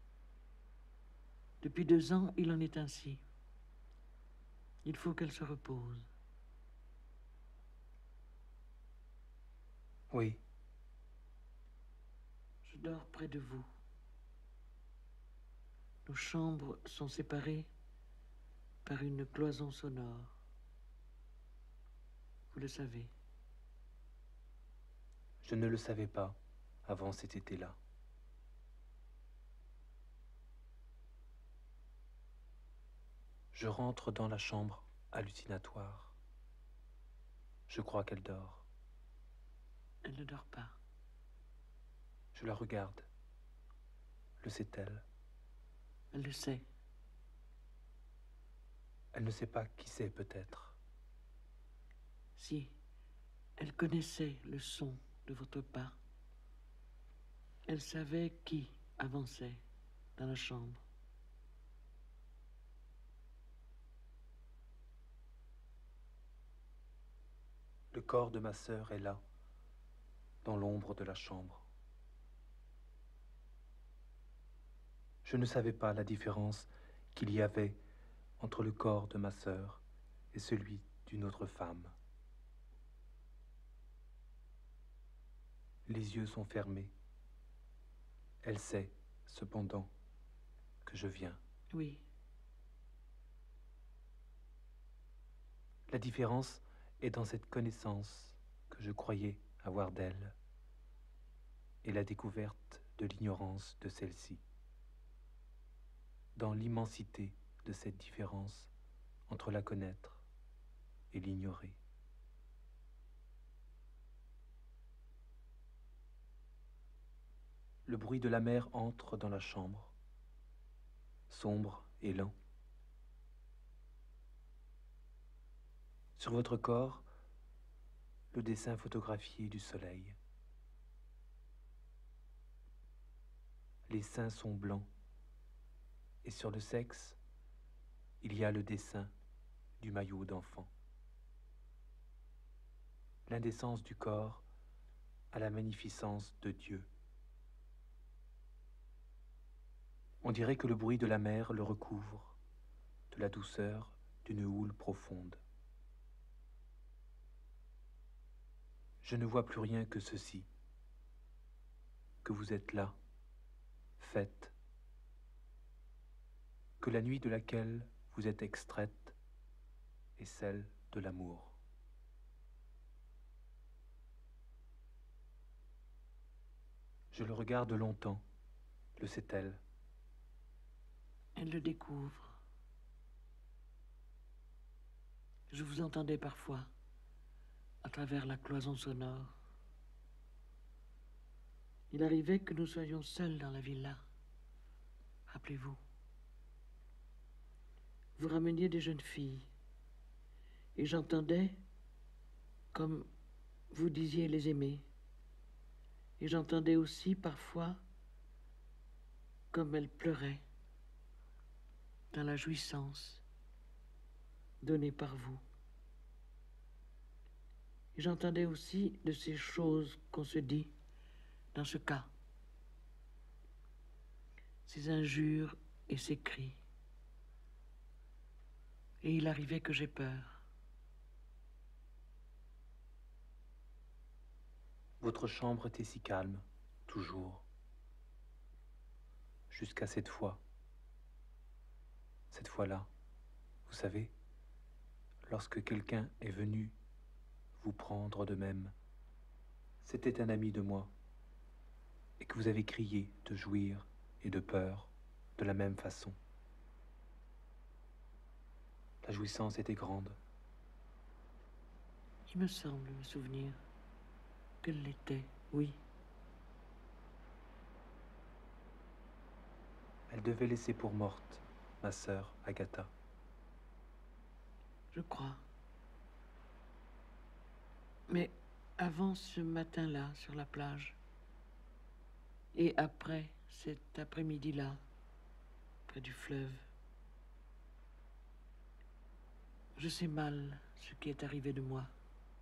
[SPEAKER 1] Depuis deux ans, il en est ainsi. Il faut qu'elle se repose.
[SPEAKER 2] Oui.
[SPEAKER 1] Je dors près de vous. Nos chambres sont séparées par une cloison sonore. Vous le savez.
[SPEAKER 2] Je ne le savais pas avant cet été-là. Je rentre dans la chambre hallucinatoire. Je crois qu'elle dort.
[SPEAKER 1] Elle ne dort pas.
[SPEAKER 2] Je la regarde. Le sait-elle?
[SPEAKER 1] Elle le sait.
[SPEAKER 2] Elle ne sait pas qui c'est peut-être.
[SPEAKER 1] Si elle connaissait le son de votre pas, elle savait qui avançait dans la chambre.
[SPEAKER 2] Le corps de ma sœur est là, dans l'ombre de la chambre. Je ne savais pas la différence qu'il y avait entre le corps de ma sœur et celui d'une autre femme. Les yeux sont fermés. Elle sait, cependant, que je viens.
[SPEAKER 1] Oui.
[SPEAKER 2] La différence est dans cette connaissance que je croyais avoir d'elle et la découverte de l'ignorance de celle-ci. Dans l'immensité de cette différence entre la connaître et l'ignorer. Le bruit de la mer entre dans la chambre, sombre et lent. Sur votre corps, le dessin photographié du soleil. Les seins sont blancs, et sur le sexe, il y a le dessin du maillot d'enfant. L'indécence du corps à la magnificence de Dieu. On dirait que le bruit de la mer le recouvre, de la douceur d'une houle profonde. Je ne vois plus rien que ceci, que vous êtes là, faite, que la nuit de laquelle vous êtes extraite est celle de l'amour. Je le regarde longtemps, le sait-elle.
[SPEAKER 1] Elle le découvre. Je vous entendais parfois à travers la cloison sonore. Il arrivait que nous soyons seuls dans la villa. Rappelez-vous. Vous rameniez des jeunes filles et j'entendais comme vous disiez les aimer. Et j'entendais aussi parfois comme elles pleuraient dans la jouissance donnée par vous. Et j'entendais aussi de ces choses qu'on se dit dans ce cas, ces injures et ces cris. Et il arrivait que j'ai peur.
[SPEAKER 2] Votre chambre était si calme, toujours, jusqu'à cette fois. Cette fois-là, vous savez, lorsque quelqu'un est venu vous prendre de même, c'était un ami de moi, et que vous avez crié de jouir et de peur de la même façon. La jouissance était grande.
[SPEAKER 1] Il me semble me souvenir qu'elle l'était, oui.
[SPEAKER 2] Elle devait laisser pour morte ma sœur Agatha.
[SPEAKER 1] je crois. Mais avant ce matin-là, sur la plage, et après cet après-midi-là, près du fleuve, je sais mal ce qui est arrivé de moi.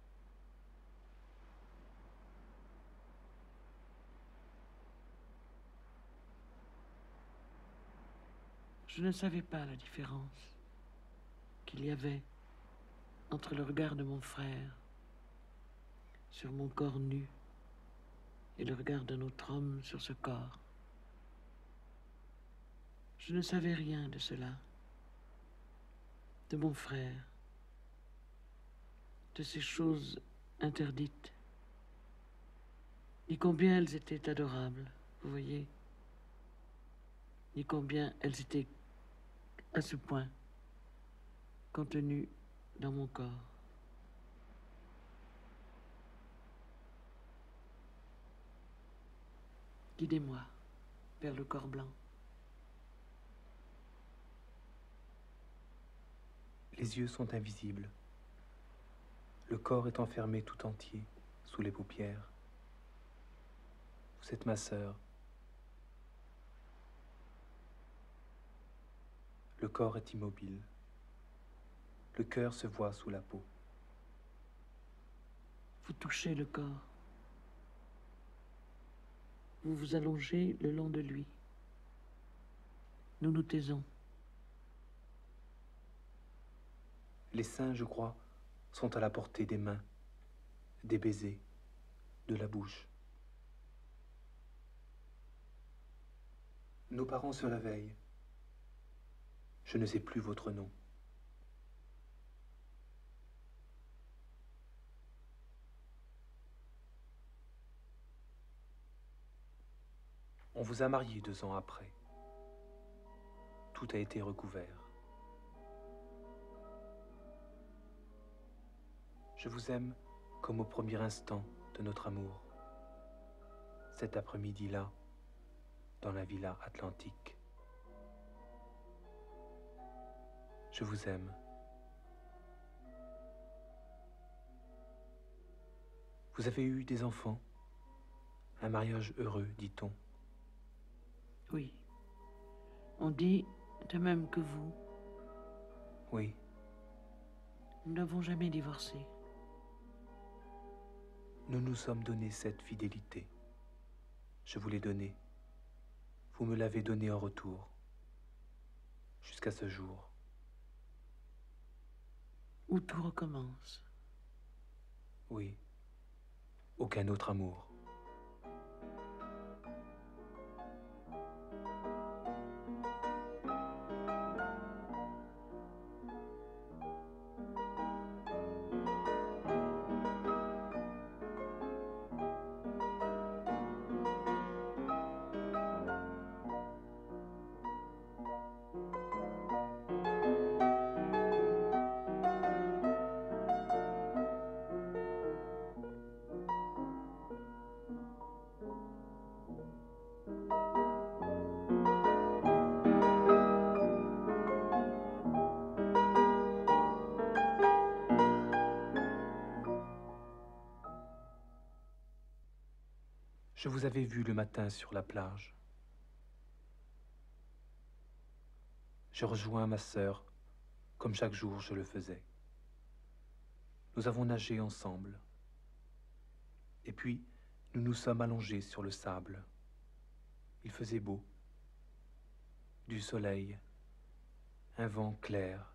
[SPEAKER 1] Je ne savais pas la différence qu'il y avait entre le regard de mon frère sur mon corps nu et le regard d'un autre homme sur ce corps. Je ne savais rien de cela, de mon frère, de ces choses interdites, ni combien elles étaient adorables, vous voyez, ni combien elles étaient à ce point contenues dans mon corps. Guidez-moi vers le corps blanc.
[SPEAKER 2] Les yeux sont invisibles. Le corps est enfermé tout entier sous les paupières. Vous êtes ma sœur. Le corps est immobile. Le cœur se voit sous la peau.
[SPEAKER 1] Vous touchez le corps. Vous vous allongez le long de lui. Nous nous taisons.
[SPEAKER 2] Les seins, je crois, sont à la portée des mains, des baisers, de la bouche. Nos parents se réveillent. Je ne sais plus votre nom. On vous a marié deux ans après. Tout a été recouvert. Je vous aime comme au premier instant de notre amour. Cet après-midi-là, dans la villa atlantique. Je vous aime. Vous avez eu des enfants? Un mariage heureux, dit-on.
[SPEAKER 1] Oui. On dit de même que vous.
[SPEAKER 2] Oui.
[SPEAKER 1] Nous n'avons jamais divorcé.
[SPEAKER 2] Nous nous sommes donné cette fidélité. Je vous l'ai donnée. Vous me l'avez donnée en retour. Jusqu'à ce jour.
[SPEAKER 1] Où tout recommence.
[SPEAKER 2] Oui. Aucun autre amour. Je vous avais vu le matin sur la plage. Je rejoins ma sœur, comme chaque jour je le faisais. Nous avons nagé ensemble. Et puis, nous nous sommes allongés sur le sable. Il faisait beau. Du soleil, un vent clair.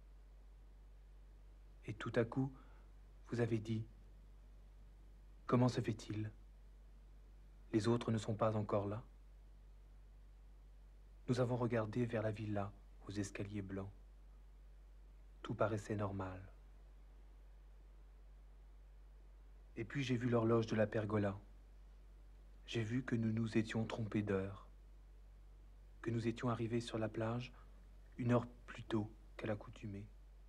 [SPEAKER 2] Et tout à coup, vous avez dit, « Comment se fait-il ? Les autres ne sont pas encore là ?» Nous avons regardé vers la villa, aux escaliers blancs. Tout paraissait normal. Et puis j'ai vu l'horloge de la pergola. J'ai vu que nous nous étions trompés d'heure, que nous étions arrivés sur la plage une heure plus tôt qu'à l'accoutumée.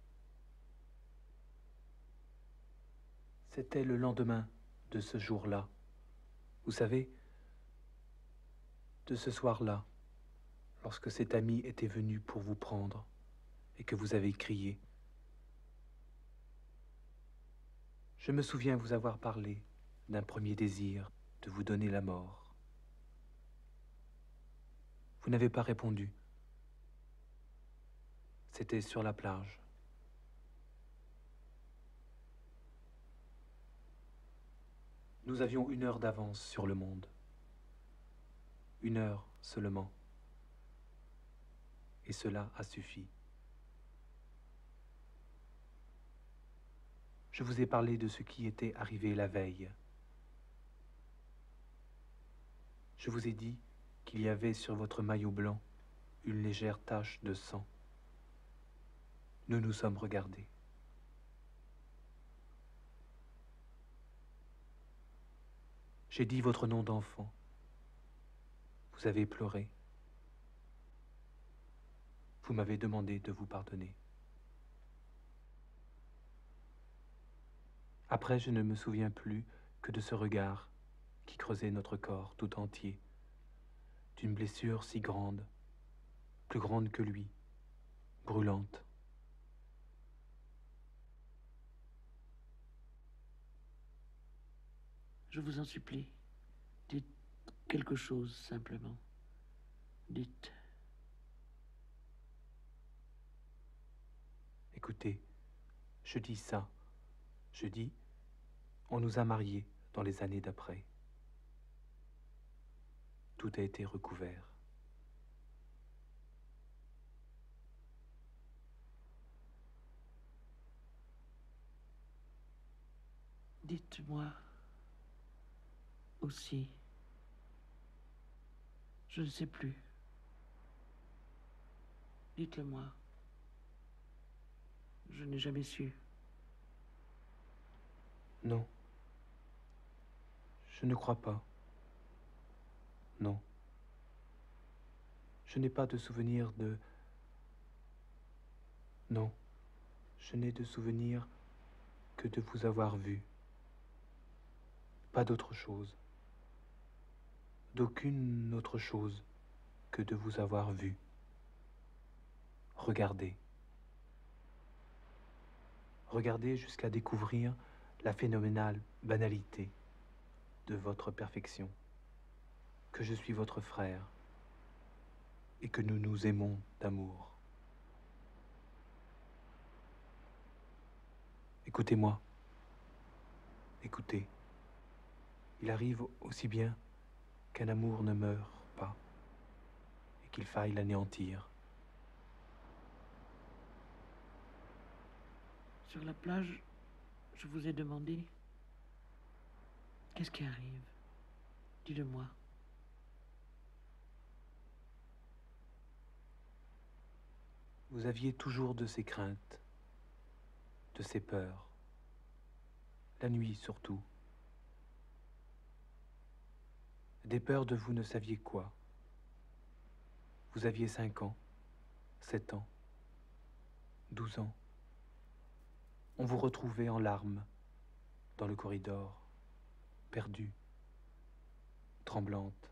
[SPEAKER 2] C'était le lendemain de ce jour-là. Vous savez, de ce soir-là, lorsque cet ami était venu pour vous prendre et que vous avez crié Je me souviens vous avoir parlé d'un premier désir de vous donner la mort. Vous n'avez pas répondu. C'était sur la plage. Nous avions une heure d'avance sur le monde. Une heure seulement. Et cela a suffi. Je vous ai parlé de ce qui était arrivé la veille. Je vous ai dit qu'il y avait sur votre maillot blanc une légère tache de sang. Nous nous sommes regardés. J'ai dit votre nom d'enfant. Vous avez pleuré. Vous m'avez demandé de vous pardonner. Après, je ne me souviens plus que de ce regard qui creusait notre corps tout entier, d'une blessure si grande, plus grande que lui, brûlante.
[SPEAKER 1] Je vous en supplie, dites quelque chose simplement. Dites.
[SPEAKER 2] Écoutez, je dis ça. Je dis, on nous a mariés dans les années d'après. Tout a été recouvert.
[SPEAKER 1] Dites-moi aussi. Je ne sais plus. Dites-le-moi. Je n'ai jamais su.
[SPEAKER 2] Non. Je ne crois pas. Non. Je n'ai pas de souvenir de... Non. Je n'ai de souvenir que de vous avoir vu. Pas d'autre chose. D'aucune autre chose que de vous avoir vu. Regardez. Regardez jusqu'à découvrir la phénoménale banalité de votre perfection, que je suis votre frère et que nous nous aimons d'amour. Écoutez-moi. Écoutez. Il arrive aussi bien qu'un amour ne meure pas et qu'il faille l'anéantir.
[SPEAKER 1] Sur la plage, je vous ai demandé, qu'est-ce qui arrive? Dites-le-moi.
[SPEAKER 2] Vous aviez toujours de ces craintes, de ces peurs, la nuit surtout. Des peurs de vous ne saviez quoi. Vous aviez cinq ans, sept ans, douze ans. On vous retrouvait en larmes dans le corridor, perdue, tremblante.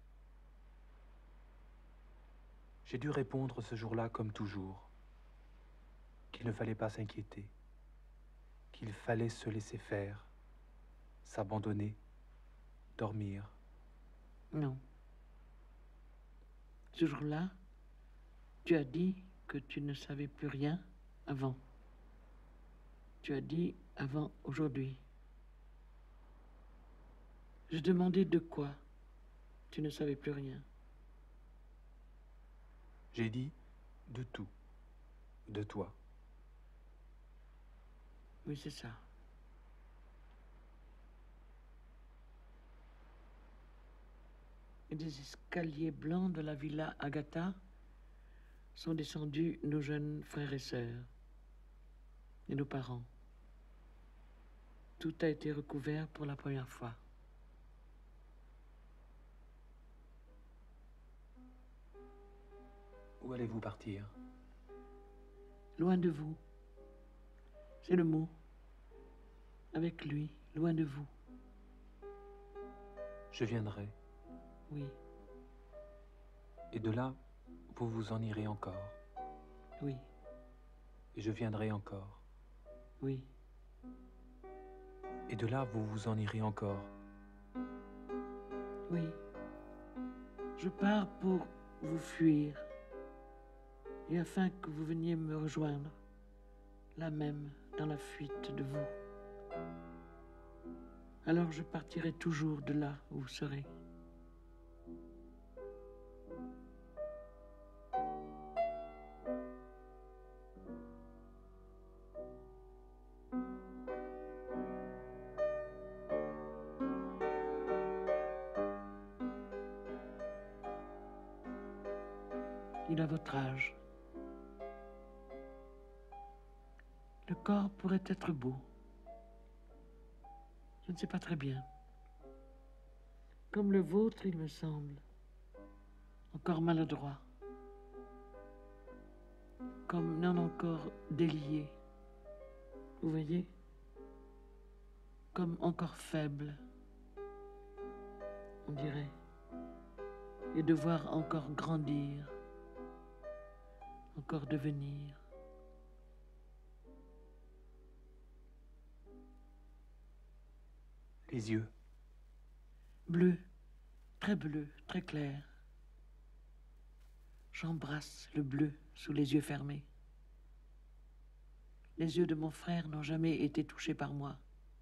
[SPEAKER 2] J'ai dû répondre ce jour-là comme toujours, qu'il ne fallait pas s'inquiéter, qu'il fallait se laisser faire, s'abandonner, dormir.
[SPEAKER 1] Non. Ce jour-là, tu as dit que tu ne savais plus rien avant. Tu as dit avant aujourd'hui. Je demandais de quoi tu ne savais plus rien.
[SPEAKER 2] J'ai dit de tout, de toi.
[SPEAKER 1] Oui, c'est ça. Et des escaliers blancs de la villa Agatha sont descendus nos jeunes frères et sœurs et nos parents. Tout a été recouvert pour la première fois.
[SPEAKER 2] Où allez-vous partir?
[SPEAKER 1] Loin de vous. C'est le mot. Avec lui, loin de vous.
[SPEAKER 2] Je viendrai.
[SPEAKER 1] Oui,
[SPEAKER 2] Et de là, vous vous en irez encore.
[SPEAKER 1] oui,
[SPEAKER 2] Et je viendrai encore.
[SPEAKER 1] oui.
[SPEAKER 2] Et de là, vous vous en irez encore.
[SPEAKER 1] Oui. Je pars pour vous fuir. Et afin que vous veniez me rejoindre, là même, dans la fuite de vous. Alors je partirai toujours de là où vous serez. Il a votre âge. Le corps pourrait être beau. Je ne sais pas très bien. Comme le vôtre, il me semble. Encore maladroit. Comme non encore délié. Vous voyez? Comme encore faible, on dirait. Et devoir encore grandir. Encore devenir.
[SPEAKER 2] Les yeux.
[SPEAKER 1] Bleu, très bleu, très clair. J'embrasse le bleu sous les yeux fermés. Les yeux de mon frère n'ont jamais été touchés par moi.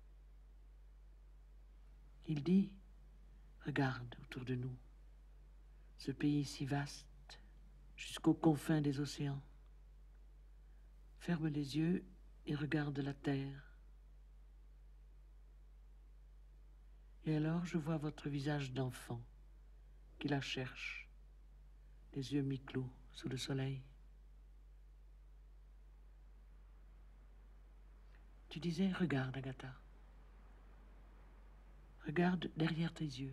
[SPEAKER 1] Il dit, regarde autour de nous, ce pays si vaste, jusqu'aux confins des océans. Ferme les yeux et regarde la terre. Et alors je vois votre visage d'enfant qui la cherche, les yeux mi-clos sous le soleil. Tu disais, regarde, Agatha. Regarde derrière tes yeux.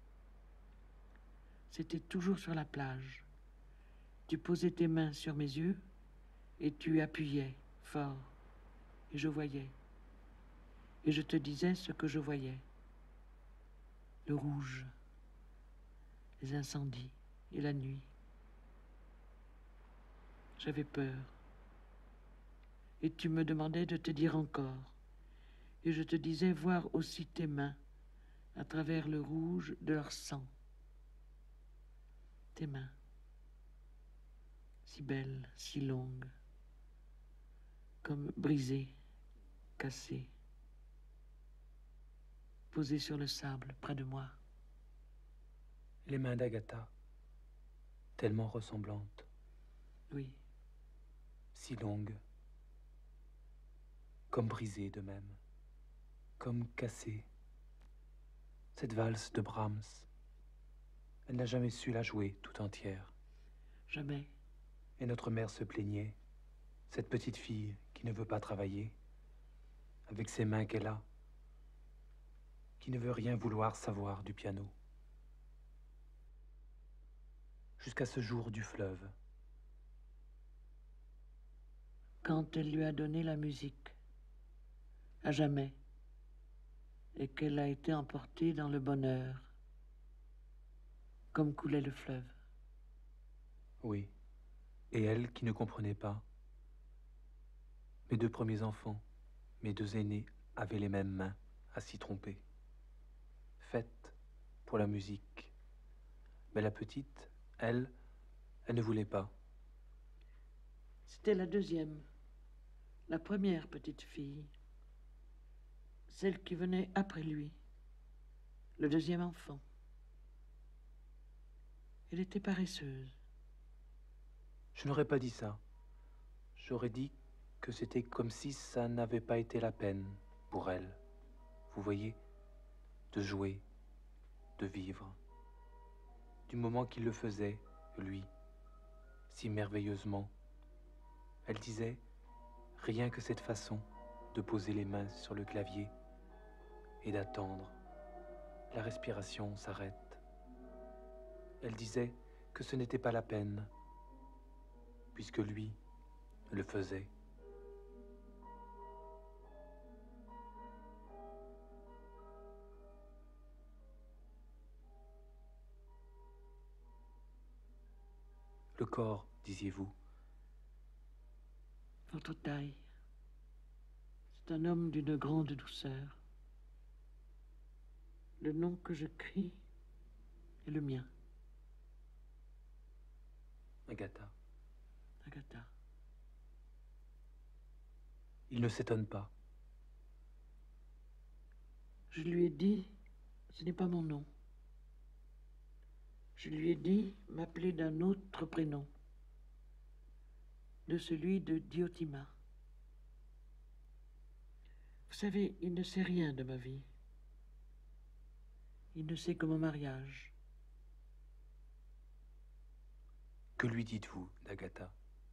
[SPEAKER 1] C'était toujours sur la plage. Tu posais tes mains sur mes yeux et tu appuyais fort. Et je voyais. Et je te disais ce que je voyais. Le rouge, les incendies et la nuit. J'avais peur. Et tu me demandais de te dire encore. Et je te disais voir aussi tes mains à travers le rouge de leur sang. Tes mains, si belles, si longues, comme brisées, cassées, posées sur le sable près de moi.
[SPEAKER 2] Les mains d'Agatha, tellement ressemblantes.
[SPEAKER 1] Oui,
[SPEAKER 2] Si longues, comme brisées de même, comme cassées. Cette valse de Brahms, elle n'a jamais su la jouer tout entière.
[SPEAKER 1] jamais.
[SPEAKER 2] Et notre mère se plaignait, cette petite fille qui ne veut pas travailler, avec ses mains qu'elle a, qui ne veut rien vouloir savoir du piano. Jusqu'à ce jour du fleuve.
[SPEAKER 1] Quand elle lui a donné la musique, à jamais, et qu'elle a été emportée dans le bonheur, comme coulait le fleuve.
[SPEAKER 2] Oui, et elle qui ne comprenait pas. Mes deux premiers enfants, mes deux aînés, avaient les mêmes mains à s'y tromper. Faites pour la musique. Mais la petite, elle, elle ne voulait pas.
[SPEAKER 1] C'était la deuxième, la première petite fille, celle qui venait après lui, le deuxième enfant. Elle était paresseuse.
[SPEAKER 2] Je n'aurais pas dit ça. J'aurais dit que c'était comme si ça n'avait pas été la peine pour elle. Vous voyez, de jouer, de vivre. Du moment qu'il le faisait, lui, si merveilleusement. Elle disait, rien que cette façon de poser les mains sur le clavier et d'attendre, la respiration s'arrête. Elle disait que ce n'était pas la peine, puisque lui le faisait. Le corps, disiez-vous?
[SPEAKER 1] Votre taille. C'est un homme d'une grande douceur. Le nom que je crie est le mien.
[SPEAKER 2] Agatha.
[SPEAKER 1] Agatha.
[SPEAKER 2] Il ne s'étonne pas.
[SPEAKER 1] Je lui ai dit, ce n'est pas mon nom. Je lui ai dit m'appeler d'un autre prénom, de celui de Diotima. Vous savez, il ne sait rien de ma vie. Il ne sait que mon mariage.
[SPEAKER 2] Que lui dites-vous d'Agatha?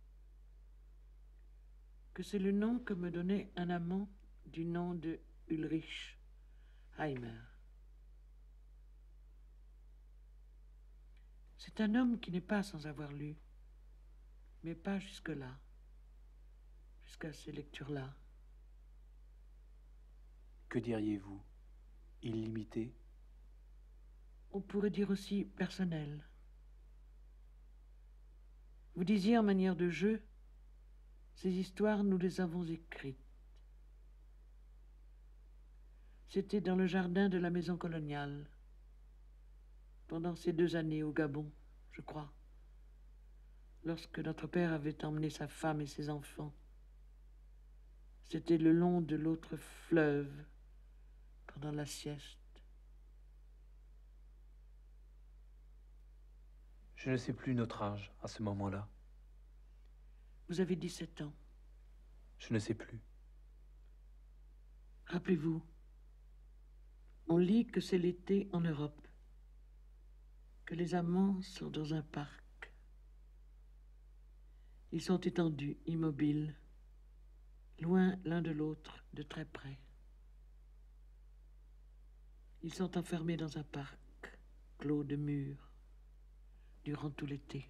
[SPEAKER 1] Que c'est le nom que me donnait un amant du nom de Ulrich Heimer. C'est un homme qui n'est pas sans avoir lu, mais pas jusque-là, jusqu'à ces lectures-là.
[SPEAKER 2] Que diriez-vous? Illimité?
[SPEAKER 1] On pourrait dire aussi personnel. Vous disiez en manière de jeu, ces histoires, nous les avons écrites. C'était dans le jardin de la maison coloniale, pendant ces deux années au Gabon, je crois, lorsque notre père avait emmené sa femme et ses enfants. C'était le long de l'autre fleuve, pendant la sieste.
[SPEAKER 2] Je ne sais plus notre âge à ce moment-là.
[SPEAKER 1] Vous avez dix-sept ans.
[SPEAKER 2] Je ne sais plus.
[SPEAKER 1] Rappelez-vous, on lit que c'est l'été en Europe, que les amants sont dans un parc. Ils sont étendus, immobiles, loin l'un de l'autre, de très près. Ils sont enfermés dans un parc, clos de murs, durant tout l'été.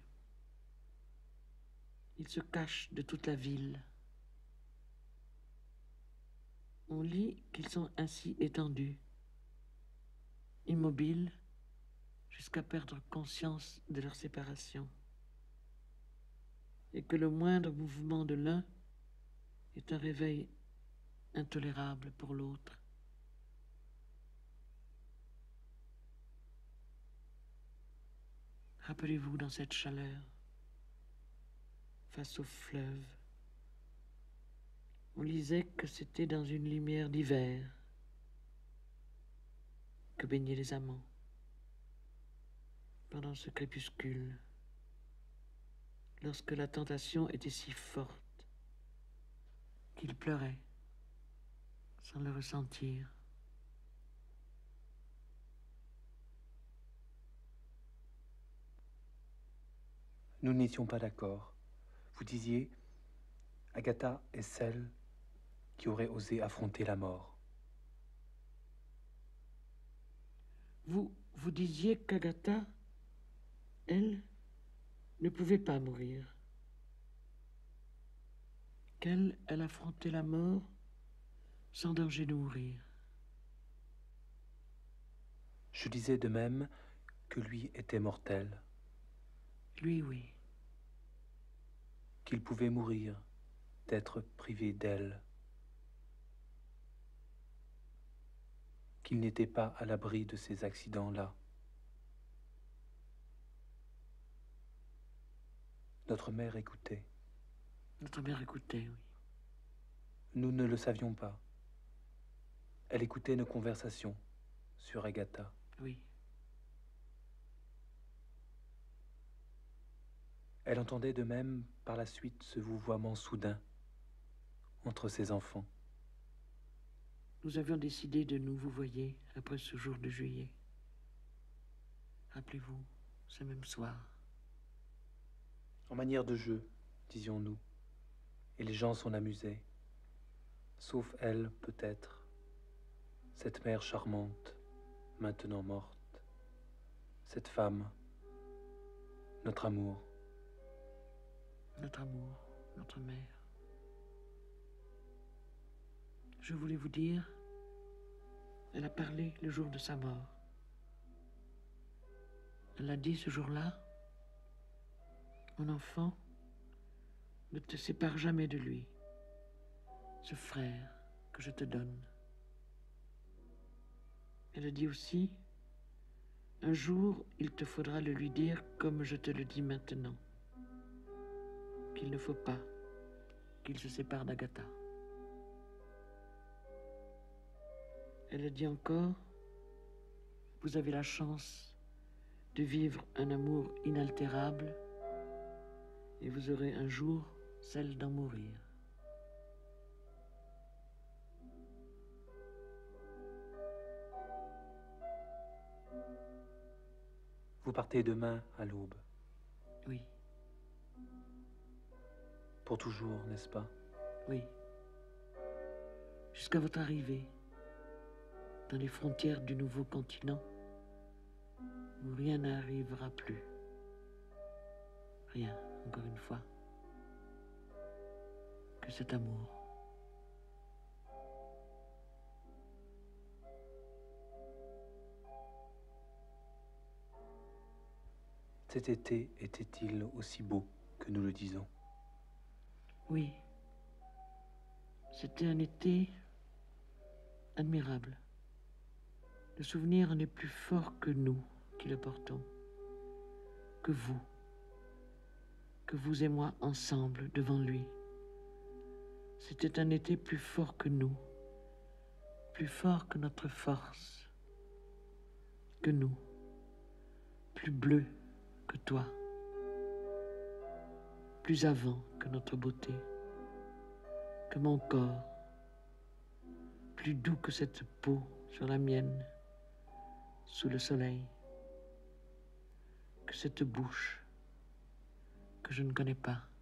[SPEAKER 1] Ils se cachent de toute la ville. On lit qu'ils sont ainsi étendus, immobiles, jusqu'à perdre conscience de leur séparation, et que le moindre mouvement de l'un est un réveil intolérable pour l'autre. Rappelez-vous dans cette chaleur, face au fleuve, on lisait que c'était dans une lumière d'hiver que baignaient les amants, pendant ce crépuscule, lorsque la tentation était si forte qu'ils pleuraient sans le ressentir.
[SPEAKER 2] Nous n'étions pas d'accord. Vous disiez, Agatha est celle qui aurait osé affronter la mort.
[SPEAKER 1] Vous, vous disiez qu'Agatha, elle, ne pouvait pas mourir. Qu'elle, elle affrontait la mort sans danger de mourir.
[SPEAKER 2] Je disais de même que lui était mortel,
[SPEAKER 1] Lui, oui.
[SPEAKER 2] qu'il pouvait mourir d'être privé d'elle, qu'il n'était pas à l'abri de ces accidents-là. Notre mère écoutait.
[SPEAKER 1] Notre mère écoutait, oui.
[SPEAKER 2] Nous ne le savions pas. Elle écoutait nos conversations sur Agatha.
[SPEAKER 1] Oui.
[SPEAKER 2] Elle entendait de même par la suite ce vouvoiement soudain entre ses enfants.
[SPEAKER 1] Nous avions décidé de nous vouvoyer après ce jour de juillet. Rappelez-vous, ce même soir.
[SPEAKER 2] En manière de jeu, disions-nous, et les gens s'en amusaient, sauf elle, peut-être, cette mère charmante, maintenant morte, cette femme, notre amour.
[SPEAKER 1] Notre amour, notre mère. Je voulais vous dire, elle a parlé le jour de sa mort. Elle a dit ce jour-là, mon enfant, ne te sépare jamais de lui, ce frère que je te donne. Elle dit aussi, un jour, il te faudra le lui dire comme je te le dis maintenant, qu'il ne faut pas qu'il se sépare d'Agatha. Elle dit encore, vous avez la chance de vivre un amour inaltérable et vous aurez un jour celle d'en mourir.
[SPEAKER 2] Vous partez demain à l'aube.
[SPEAKER 1] Oui,
[SPEAKER 2] Pour toujours, n'est-ce pas?
[SPEAKER 1] oui. Jusqu'à votre arrivée dans les frontières du nouveau continent où rien n'arrivera plus. Rien, encore une fois, que cet amour.
[SPEAKER 2] Cet été était-il aussi beau que nous le disons?
[SPEAKER 1] Oui, c'était un été admirable. Le souvenir n'est plus fort que nous qui le portons, que vous, que vous et moi ensemble devant lui. C'était un été plus fort que nous, plus fort que notre force, que nous, plus bleu que toi, plus avant que notre beauté, que mon corps, plus doux que cette peau sur la mienne, sous le soleil, que cette bouche que je ne connais pas.